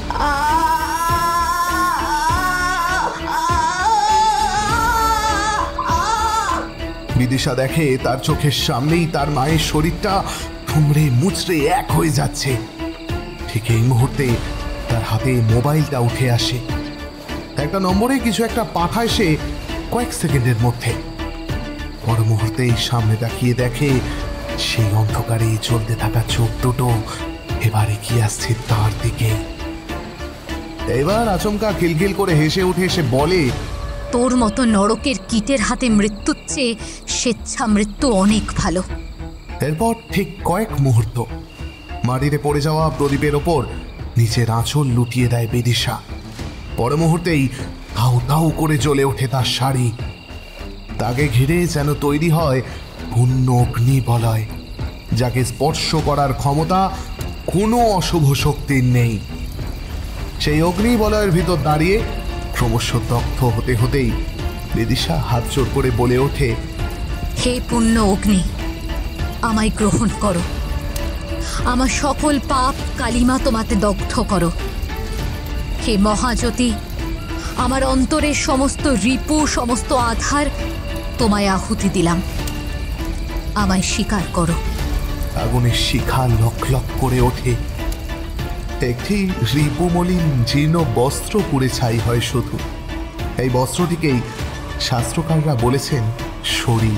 বিদিশা দেখে তার চোখের সামনেই তার মায়ের শরীরটা ঠুমড়ে মুচড়ে এক হয়ে যাচ্ছে। ঠিক এই মুহূর্তে তার হাতে মোবাইলটা উঠে আসে। একটা নম্বরে কিছু একটা পাঠায় সে কয়েক সেকেন্ডের মধ্যে। পর মুহূর্তেই সামনে তাকিয়ে দেখে সেই অন্ধকারে চলতে থাকা চোখ দুটো এবার এগিয়ে আসছে তার দিকে। এবার আচমকা খিলখিল করে হেসে উঠে সে বলে, তোর মতো নরকের কীটের হাতে মৃত্যুর চেয়ে স্বেচ্ছা মৃত্যু অনেক ভালো। এরপর ঠিক কয়েক মুহূর্ত মাটিতে পড়ে যাওয়া প্রদীপের ওপর নিচের আঁচল লুটিয়ে দেয় বিদিশা। পর মুহূর্তেই তাও তাও করে জ্বলে ওঠে তার শাড়ি। তাকে ঘিরে যেন তৈরি হয় পূর্ণ অগ্নিবলয়, যাকে স্পর্শ করার ক্ষমতা কোনো অশুভ শক্তির নেই। সেই অগ্নিবলয়ের ভিতর দাঁড়িয়ে ক্রমশ দগ্ধ হতে হতেই বিদিশা হাত জোর করে বলে ওঠে, হে পূর্ণ অগ্নি, আমায় গ্রহণ করো। আমার সকল পাপ কালিমা তোমাতে দগ্ধ করো। হে মহাজ্যোতি, আমার অন্তরের সমস্ত রিপু, সমস্ত আধার তোমায় আহুতি দিলাম। আমায় স্বীকার করো। আগুনের শিখা লক লক করে ওঠে। একটি রিপুমলিন জীর্ণ বস্ত্র পুড়ে ছাই হয় শুধু। এই বস্ত্রটিকেই শাস্ত্রকাররা বলেছেন শরীর।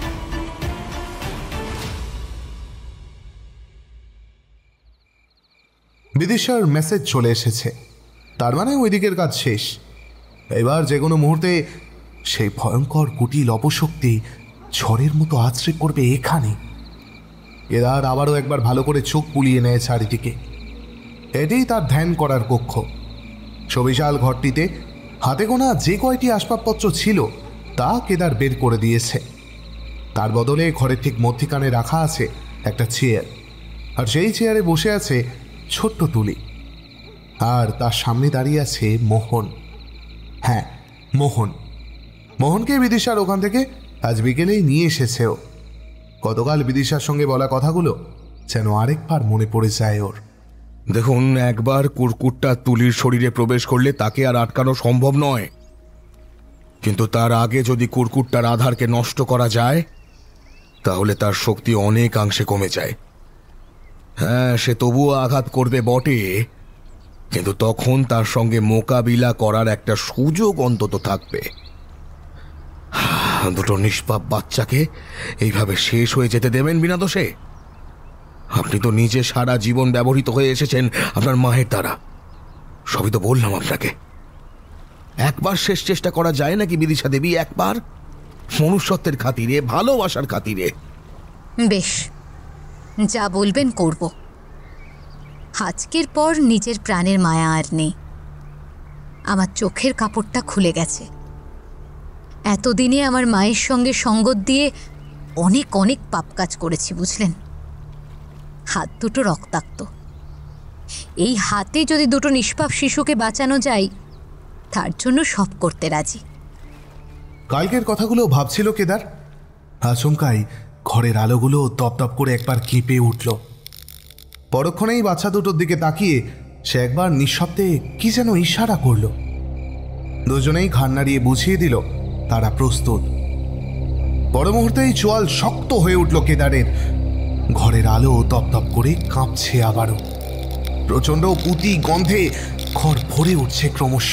বিদিশার মেসেজ চলে এসেছে, তার মানে ওই দিকের কাজ শেষ। এবার যে কোনো মুহূর্তে সেই ভয়ঙ্কর কুটিল অপশক্তি ঝড়ের মতো আছড়ে পড়বে এখানে। কেদার আবারও একবার ভালো করে চোখ বুলিয়ে নেয় চারিদিকে। এটাই তার ধ্যান করার কক্ষ। সবিশাল ঘরটিতে হাতে গোনা যে কয়টি আসবাবপত্র ছিল তা কেদার বের করে দিয়েছে। তার বদলে ঘরের ঠিক মধ্যিখানে রাখা আছে একটা চেয়ার, আর সেই চেয়ারে বসে আছে ছোট্ট তুলি। আর তার সামনে দাঁড়িয়ে আছে মোহন। হ্যাঁ, মোহনকে বিদিশার ওখান থেকে আজ বিকেলেই নিয়ে এসেছেও। গতকাল বিদিশার সঙ্গে বলা কথাগুলো যেন আরেকবার মনে পড়ে যায় ওর। দেখুন, একবার কুরকুরটা তুলির শরীরে প্রবেশ করলে তাকে আর আটকানো সম্ভব নয়, কিন্তু তার আগে যদি কুরকুরটার আধারকে নষ্ট করা যায় তাহলে তার শক্তি অনেকাংশে কমে যায়। হ্যাঁ, সে তবুও আঘাত করবে বটে, কিন্তু তখন তার সঙ্গে মোকাবিলা করার একটা সুযোগ অন্তত থাকবে। দুটো নিষ্পাপ বাচ্চাকে এইভাবে শেষ হয়ে যেতে দেবেন বিনা দোষে? আপনি তো নিজে সারা জীবন ব্যবহৃত হয়ে এসেছেন আপনার মায়ের দ্বারা। সবই তো বললাম আপনাকে। একবার শেষ চেষ্টা করা যায় নাকি বিদিশা দেবী? একবার মনুষ্যত্বের খাতিরে, ভালোবাসার খাতিরে। বেশ, যা বলবেন করব। আজকের পর নিজের প্রাণের মায়া আর নেই। আমার চোখের কাপড়টা খুলে গেছে। এতদিনে আমার মায়ের সঙ্গে সঙ্গত দিয়ে অনেক অনেক পাপ কাজ করেছি, বুঝলেন? হাত দুটো রক্তাক্ত। এই হাতে যদি দুটো নিষ্পাপ শিশুকে বাঁচানো যায়, তার জন্য সব করতে রাজি। কালকের কথাগুলো ভাবছিল কেদার। আচমকাই ঘরের আলোগুলো দপদপ করে একবার কেঁপে উঠল। পরক্ষণেই বাচ্চা দুটোর দিকে তাকিয়ে সে একবার নিঃশব্দে কি যেন ইশারা করল। দুজনেই ঘাড় নাড়িয়ে বুঝিয়ে দিল তারা প্রস্তুত। পর মুহূর্তেই চোয়াল শক্ত হয়ে উঠল কেদারের। ঘরের আলো দপদপ করে কাঁপছে আবারও। প্রচণ্ড পুঁতি গন্ধে ঘর ভরে উঠছে ক্রমশ।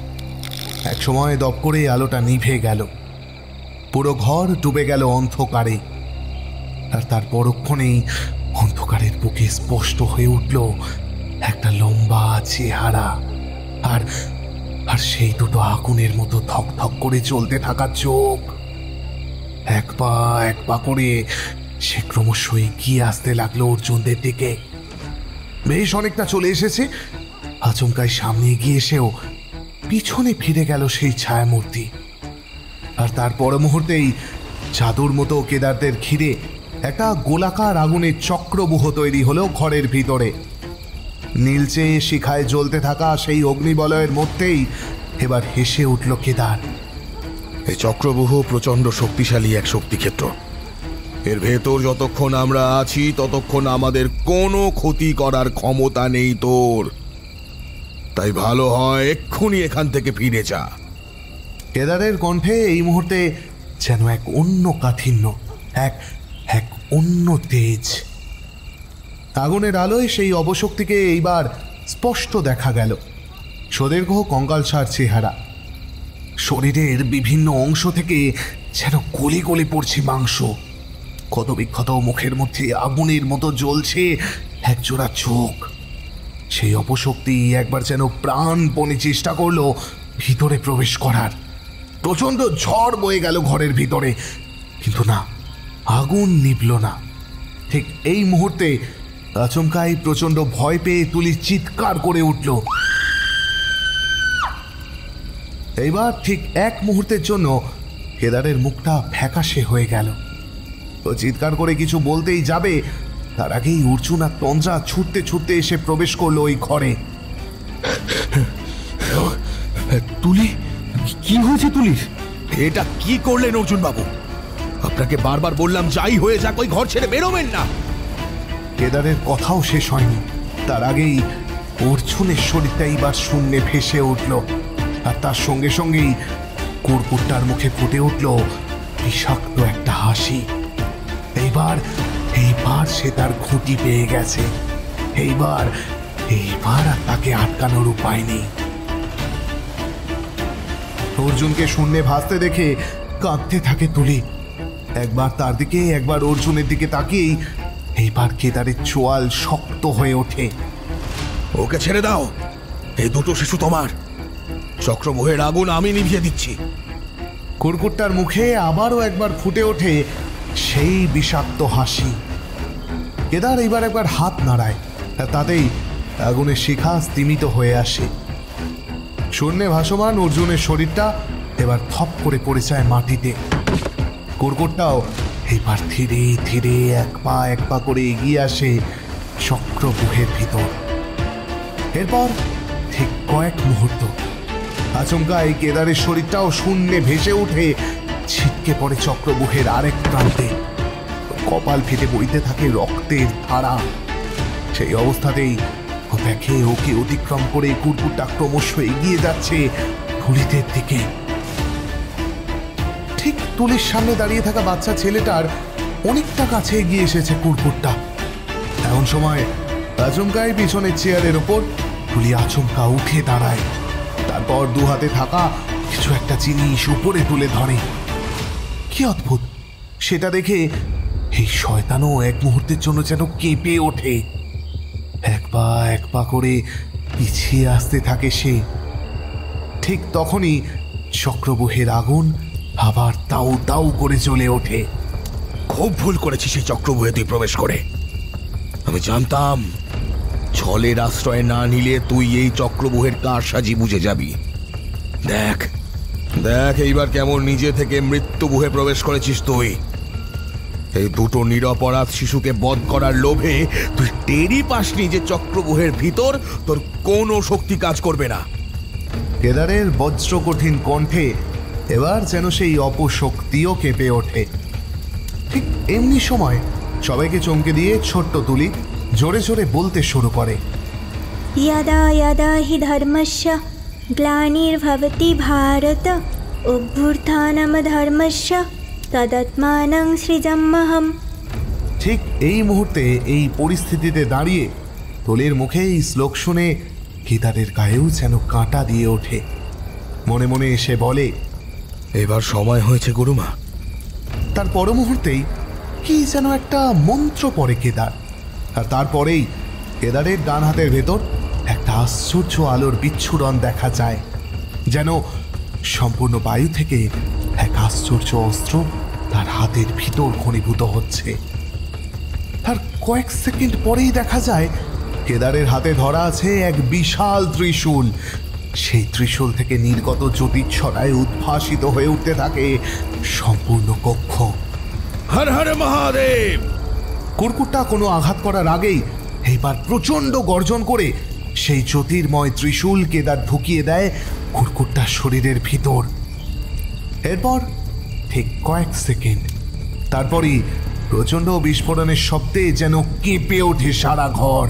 একসময় দপ করে আলোটা নিভে গেল। পুরো ঘর ডুবে গেল অন্ধকারে। আর তার পরক্ষণেই অন্ধকারের বুকে স্পষ্ট হয়ে উঠল একটা লম্বা চেহারা, আর আর সেই দুটো আগুনের মতো ধকধক করে চলতে থাকা চোখ। এক পা করে সে ক্রমশ এগিয়ে আসতে লাগলো অর্জুনদের দিকে। বেশ অনেকটা চলে এসেছে। আচমকায় সামনে এগিয়ে এসেও পিছনে ফিরে গেল সেই ছায়ামূর্তি। আর তার পর মুহূর্তেই চাদর মতো কেদারদের ঘিরে একটা গোলাকার আগুনের চক্রবুহ তৈরি হলো ঘরের ভিতরে। নীলচে শিখায় জ্বলতে থাকা সেই অগ্নিবলয়ের মধ্যেই এবার হেসে উঠল কেদার। এই চক্রবুহ প্রচণ্ড শক্তিশালী এক শক্তিক্ষেত্র। এর ভেতর যতক্ষণ আমরা আছি ততক্ষণ আমাদের কোনো ক্ষতি করার ক্ষমতা নেই তোর। তাই ভালো হয় এক্ষুনি এখান থেকে ফিরে যা। কেদারের কণ্ঠে এই মুহূর্তে যেন এক অন্য কাঠিন্য, এক অন্য তেজ। আগুনের আলোয় সেই অবশক্তিকে এইবার স্পষ্ট দেখা গেল। সুদীর্ঘ কঙ্কালসার চেহারা, শরীরের বিভিন্ন অংশ থেকে যেন গলে গলে পড়ছে মাংস। ক্ষত বিক্ষত মুখের মধ্যে আগুনের মতো জ্বলছে একজোড়া চোখ। সেই অপশক্তি একবার যেন প্রাণপণে চেষ্টা করলো ভিতরে প্রবেশ করার। প্রচণ্ড ঝড় বয়ে গেল ঘরের ভিতরে, কিন্তু না, আগুন নিভল না। ঠিক এই মুহূর্তে আচমকাই প্রচণ্ড ভয় পেয়ে তুলি চিৎকার করে উঠল। এইবার ঠিক এক মুহূর্তের জন্য কেদারের মুখটা ফ্যাকাশে হয়ে গেল। ও চিৎকার করে কিছু বলতেই যাবে, তার আগেই অর্জুন আর তন্দ্রা ছুটতে ছুটতে এসে প্রবেশ করলো ওই ঘরে। তুলি, কি হয়েছে তুলির? এটা কি করলেন অর্জুন বাবু? আপনাকে বারবার বললাম যাই হয়ে যাক ওই ঘর ছেড়ে বেরোবেন না। কেদারের কথাও শেষ হয়নি, তার আগেই অর্জুনের শরীরটা এইবার শূন্যে ভেসে উঠল। আর তার সঙ্গে সঙ্গেই কুরকুরটার মুখে ফুটে উঠল বিষাক্ত একটা হাসি। এইবার সে তার খুঁটি পেয়ে গেছে। এইবার আর তাকে আটকানোর উপায় নেই। অর্জুনকে শূন্যে ভাসতে দেখে কাঁদতে থাকে তুলি। একবার তার দিকে একবার অর্জুনের দিকে তাকিয়েই এইবার কেদারের চোয়াল শক্ত হয়ে ওঠে। ওকে ছেড়ে দাও, এই দুটো শিশু তোমার। চক্রবুহের আগুন আমি নিভিয়ে দিচ্ছি। কুরকুরটার মুখে আবারও একবার ফুটে ওঠে সেই বিষাক্ত হাসি। কেদার এইবার একবার হাত নাড়ায়, তাতেই আগুনের শিখা স্তিমিত হয়ে আসে। শূন্যে ভাসমান অর্জুনের শরীরটা এবার থপ করে পড়ে যায় মাটিতে। কুরকুরটাও এইবার ধীরে ধীরে এক পা করে এগিয়ে আসে চক্রবুহের ভিতর। এরপর ঠিক কয়েক মুহূর্ত আচমকাই কেদারের শরীরটাও শূন্যে ভেসে উঠে ছিটকে পড়ে চক্রবুহের আরেক প্রান্তে। কপাল ফেটে বইতে থাকে রক্তের ধারা। সেই অবস্থাতেই ও দেখে ওকে অতিক্রম করে কুকুরটা ক্রমশ এগিয়ে যাচ্ছে তুলিদের দিকে। ঠিক তুলির সামনে দাঁড়িয়ে থাকা বাচ্চা ছেলেটার অনেকটা কাছে এগিয়ে এসেছে কুকুরটা। এমন সময় আচমকাই পিছনের চেয়ারের ওপর তুলি আচমকা উঠে দাঁড়ায়। তারপর দু হাতে থাকা কিছু একটা জিনিস উপরে তুলে ধরে। কি অদ্ভুত! সেটা দেখে এই শয়তানও এক মুহূর্তের জন্য যেন কেঁপে ওঠে। এক পা করে পিছিয়ে আসতে থাকে সে। ঠিক তখনই চক্রবুহের আগুন আবার তাও তাও করে জ্বলে ওঠে। খুব ভুল করেছিস সেই চক্রবুহে তুই প্রবেশ করে। আমি জানতাম ছলের আশ্রয় না নিলে তুই এই চক্রবুহের কারসাজি বুঝে যাবি। দেখ দেখ এইবার কেমন নিজে থেকে মৃত্যুবুহে প্রবেশ করেছিস তুই। এই দুটো নিরপরাধ শিশুকে বধ করার লোভে তুই টেরই পাসনি যে চক্রবুহের ভিতর তোর কোনো শক্তি কাজ করবে না। কেদারের বজ্র কঠিন কণ্ঠে এবার যেন সেই অপশক্তিও কেঁপে ওঠে। ঠিক এমনি সময় সবাইকে চমকে দিয়ে ছোট্ট তুলি জোরে জোরে বলতে শুরু করে, यदा यदा हि धर्मस्य ग्लानिर्भवति भारत अभ्युत्थानमधर्मस्य तदात्मानं सृजाम्यहम्। ঠিক এই মুহূর্তে এই পরিস্থিতিতে দাঁড়িয়ে তুলির মুখে এই শ্লোক শুনে কেদারের গায়েও যেন কাঁটা দিয়ে ওঠে। মনে মনে এসে বলে, এবার সময় হয়েছে গুরুমা। তার পর মুহূর্তেই কি যেন একটা মন্ত্র পড়ে কেদার, আর তারপরেই কেদারের ডান হাতের ভেতর একটা আশ্চর্য আলোর বিচ্ছুরণ দেখা যায়। যেন সম্পূর্ণ বায়ু থেকে এক আশ্চর্য অস্ত্র তার হাতের ভিতর ঘনীভূত হচ্ছে। তার কয়েক সেকেন্ড পরেই দেখা যায় কেদারের হাতে ধরা আছে এক বিশাল ত্রিশূল। সেই ত্রিশূল থেকে নির্গত জ্যোতিচ্ছটায় উদ্ভাসিত হয়ে উঠতে থাকে সম্পূর্ণ কক্ষ। হর হর মহাদেব! কুকুরটা কোনো আঘাত করার আগেই এইবার প্রচন্ড গর্জন করে সেই জ্যোতির্ময় ত্রিশূল কেদার ঢুকিয়ে দেয় কুকুরটার শরীরের ভিতর। এরপর ঠিক কয়েক সেকেন্ড, তারপরই প্রচন্ড বিস্ফোরণের শব্দে যেন কেঁপে ওঠে সারা ঘর।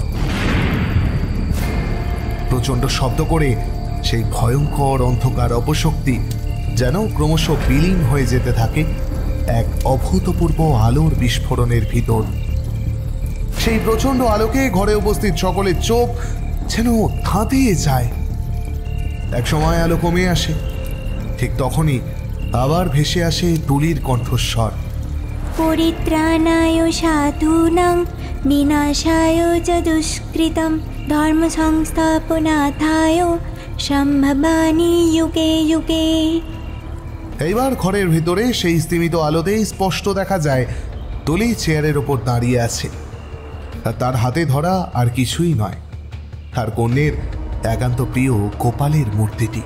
প্রচন্ড শব্দ করে সেই ভয়ঙ্কর অন্ধকার অপশক্তি যেন ক্রমশ বিলীন হয়ে যেতে থাকে এক অভূতপূর্ব আলোর বিস্ফোরণের ভিতর। সেই প্রচন্ড আলোকে ঘরে উপস্থিত সকলের চোখ যেন ধাঁধিয়ে যায়। এক সময় আলো কমে আসে। ঠিক তখনই আবার ভেসে আসে তুলির কণ্ঠস্বর, পরিত্রাণায় সাধূনাং বিনাশায় চ দুষ্কৃতম ধর্ম সংস্থাপনার্থায় সম্ভবামি যুগে যুগে। এইবার ঘরের ভিতরে সেই স্তিমিত আলোতেই স্পষ্ট দেখা যায় তুলি চেয়ারের ওপর দাঁড়িয়ে আছে। আর তার হাতে ধরা আর কিছুই নয়, তার কন্যের একান্ত প্রিয় গোপালের মূর্তিটি।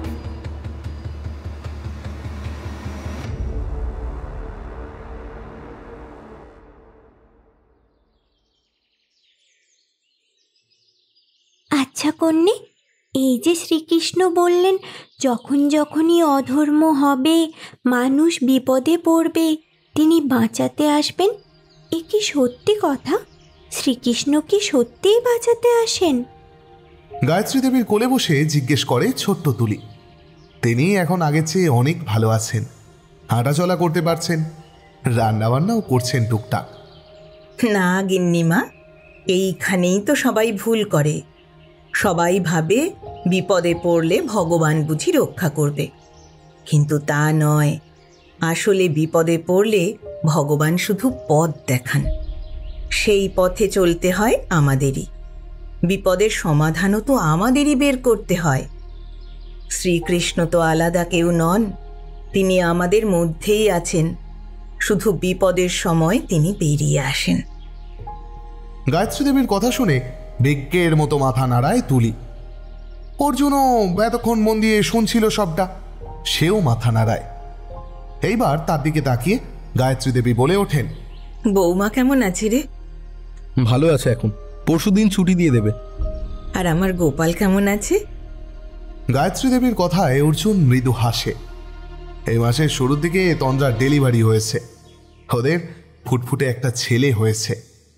আচ্ছা কন্যে, এই যে শ্রীকৃষ্ণ বললেন যখন যখনই অধর্ম হবে, মানুষ বিপদে পড়বে, তিনি বাঁচাতে আসবেন, এ কি সত্যি কথা? শ্রীকৃষ্ণ কি সত্যিই বাঁচাতে আসেন? গায়ত্রী দেবীর কোলে বসে জিজ্ঞেস করে ছোট্ট তুলি। তিনি এখন আগের চেয়ে অনেক ভালো আছেন, হাঁটাচলা করতে পারছেন, রান্নাবান্নাও করছেন টুকটাক। না গিন্নিমা, এইখানেই তো সবাই ভুল করে। সবাই ভাবে বিপদে পড়লে ভগবান বুঝি রক্ষা করবে, কিন্তু তা নয়। আসলে বিপদে পড়লে ভগবান শুধু পথ দেখান, সেই পথে চলতে হয় আমাদেরই। বিপদের সমাধানও তো আমাদেরই বের করতে হয়। শ্রীকৃষ্ণ তো আলাদা কেউ নন, তিনি আমাদের মধ্যেই আছেন, শুধু বিপদের সময় তিনি বেরিয়ে আসেন। গায়ত্রী দেবীর কথা শুনে বিজ্ঞের মতো মাথা নাড়ায় তুলি। অর্জুনও এতক্ষণ মন দিয়ে শুনছিল সবটা, সেও মাথা নাড়ায়। এইবার তার দিকে তাকিয়ে গায়ত্রী দেবী বলে ওঠেন, বৌমা কেমন আছে রে? ভালো আছে, এখন পরশুদিন ছুটি দিয়ে দেবে। আর আমার গোপাল কেমন আছে? গায়ত্রী দেবীর কথায় অর্জুন মৃদু হাসে। এই মাসের শুরুর দিকে তন্দ্রার ডেলিভারি হয়েছে, ওদের ফুটফুটে একটা ছেলে হয়েছে।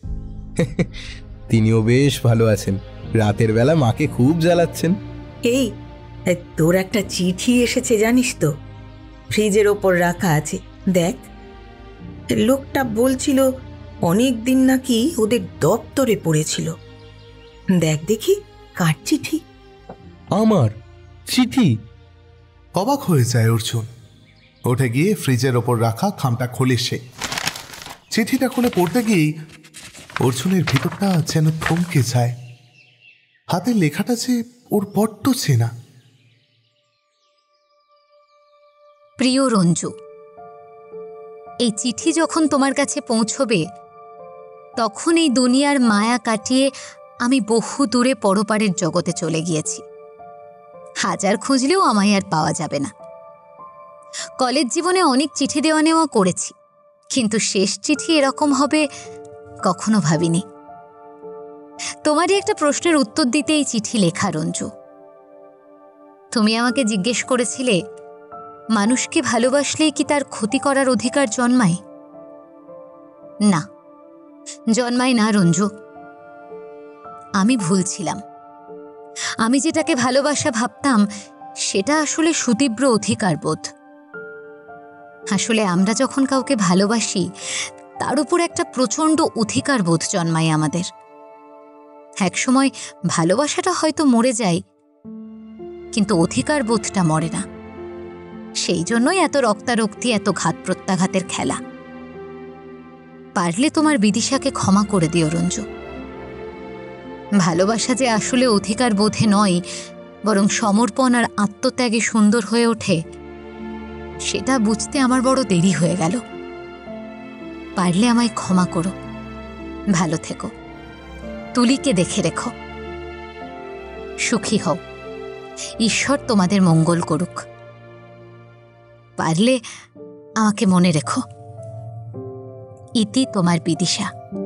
তিনিও বেশ ভালো আছেন, রাতের বেলা মাকে খুব জ্বালাচ্ছেন। এই তোর একটা চিঠি এসেছে জানিস তো, ফ্রিজের ওপর রাখা আছে, দেখ। লোকটা বলছিল অনেক দিন নাকি ওদের দপ্তরে পড়েছিল। দেখ দেখি কার চিঠি। আমার চিঠি? অবাক হয়ে যায় অর্জুন। উঠে গিয়ে ফ্রিজের ওপর রাখা খামটা খোলে সে। চিঠিটা খুলে পড়তে গিয়েই অর্জুনের ভিতরটা যেন থমকে যায়। হাতের লেখাটা যে ওর বড্ড চেনা। প্রিয় রঞ্জু, এই চিঠি যখন তোমার কাছে পৌঁছবে তখন এই দুনিয়ার মায়া কাটিয়ে আমি বহু দূরে পরপারের জগতে চলে গিয়েছি। হাজার খুঁজলেও আমায় আর পাওয়া যাবে না। কলেজ জীবনে অনেক চিঠি দেওয়া নেওয়া করেছি, কিন্তু শেষ চিঠি এরকম হবে কখনো ভাবিনি। তোমারই একটা প্রশ্নের উত্তর দিতে এই চিঠি লেখা রঞ্জু। তুমি আমাকে জিজ্ঞেস করেছিলে মানুষকে ভালোবাসলেই কি তার ক্ষতি করার অধিকার জন্মায়? না, জন্মায় না রঞ্জু। আমি ভুল ছিলাম। আমি যেটাকে ভালোবাসা ভাবতাম সেটা আসলে সুতীব্র অধিকারবোধ। আসলে আমরা যখন কাউকে ভালোবাসি তার উপর একটা প্রচণ্ড অধিকারবোধ জন্মায় আমাদের। একসময় ভালোবাসাটা হয়তো মরে যায়, কিন্তু অধিকারবোধটা মরে না। সেই জন্যই এত রক্তারক্তি, এত ঘাত প্রত্যাঘাতের খেলা। পারলে তোমার বিদিশাকে ক্ষমা করে দিও রঞ্জু। ভালোবাসা যে আসলে অধিকার বোধে নয়, বরং সমর্পণ আর আত্মত্যাগে সুন্দর হয়ে ওঠে, সেটা বুঝতে আমার বড় দেরি হয়ে গেল। পারলে আমায় ক্ষমা করো। ভালো থেকো। তুলিকে দেখে রেখো। সুখী হও। ঈশ্বর তোমাদের মঙ্গল করুক। পারলে আমাকে মনে রেখো। ইতি তোমার বিদিশা।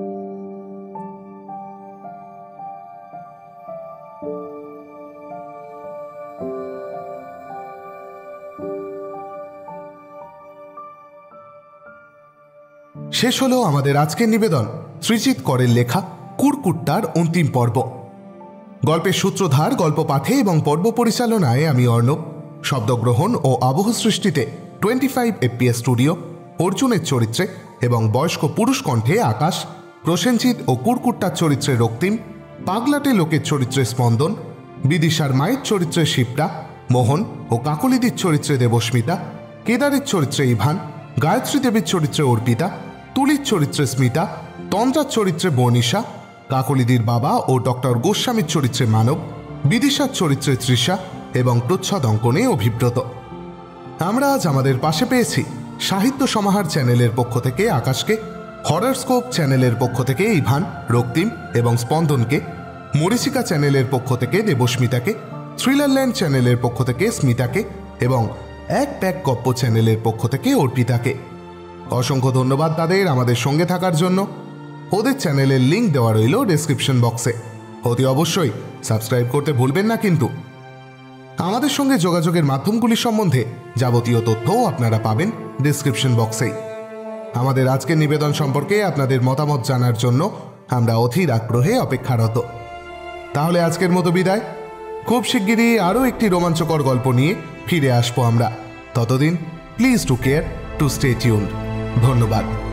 শেষ হলো আমাদের আজকের নিবেদন সৃজিত করের লেখা কুড়কুট্টার অন্তিম পর্ব। গল্পের সূত্রধার, গল্প পাঠে এবং পর্ব পরিচালনায় আমি অর্ণব। শব্দগ্রহণ ও আবহ সৃষ্টিতে 25 FPS স্টুডিও, অর্জুনের চরিত্রে এবং বয়স্ক পুরুষ কণ্ঠে আকাশ, প্রসেনজিৎ ও কুড়কুট্টার চরিত্রে রক্তিম, পাগলাটে লোকের চরিত্রে স্পন্দন, বিদিশার মায়ের চরিত্রে শিপ্রা, মোহন ও কাকলিদির চরিত্রে দেবস্মিতা, কেদারের চরিত্রে ইভান, গায়ত্রী দেবীর চরিত্রে অর্পিতা, তুলির চরিত্রে স্মিতা, তন্দ্রার চরিত্রে বর্ণিশা, কাকলিদির বাবা ও ডক্টর গোস্বামীর চরিত্রে মানব, বিদিশার চরিত্রে তৃষা এবং প্রচ্ছদ অঙ্কনে অভিব্রত। আমরা আজ আমাদের পাশে পেয়েছি সাহিত্য সমাহার চ্যানেলের পক্ষ থেকে আকাশকে, হররস্কোপ চ্যানেলের পক্ষ থেকে ইভান, রক্তিম এবং স্পন্দনকে, মরিচিকা চ্যানেলের পক্ষ থেকে দেবস্মিতাকে, থ্রিলারল্যান্ড চ্যানেলের পক্ষ থেকে স্মিতাকে এবং এক প্যাক গপ্প চ্যানেলের পক্ষ থেকে অর্পিতাকে। অসংখ্য ধন্যবাদ তাদের আমাদের সঙ্গে থাকার জন্য। ওদের চ্যানেলের লিঙ্ক দেওয়া রইল ডেসক্রিপশন বক্সে। অতি অবশ্যই সাবস্ক্রাইব করতে ভুলবেন না কিন্তু। আমাদের সঙ্গে যোগাযোগের মাধ্যমগুলি সম্বন্ধে যাবতীয় তথ্যও আপনারা পাবেন ডেসক্রিপশন বক্সেই। আমাদের আজকের নিবেদন সম্পর্কে আপনাদের মতামত জানার জন্য আমরা অধীর আগ্রহে অপেক্ষারত। তাহলে আজকের মতো বিদায়। খুব শিগগিরই আরও একটি রোমাঞ্চকর গল্প নিয়ে ফিরে আসবো আমরা। ততদিন please to care, to stay tuned. ধন্যবাদ।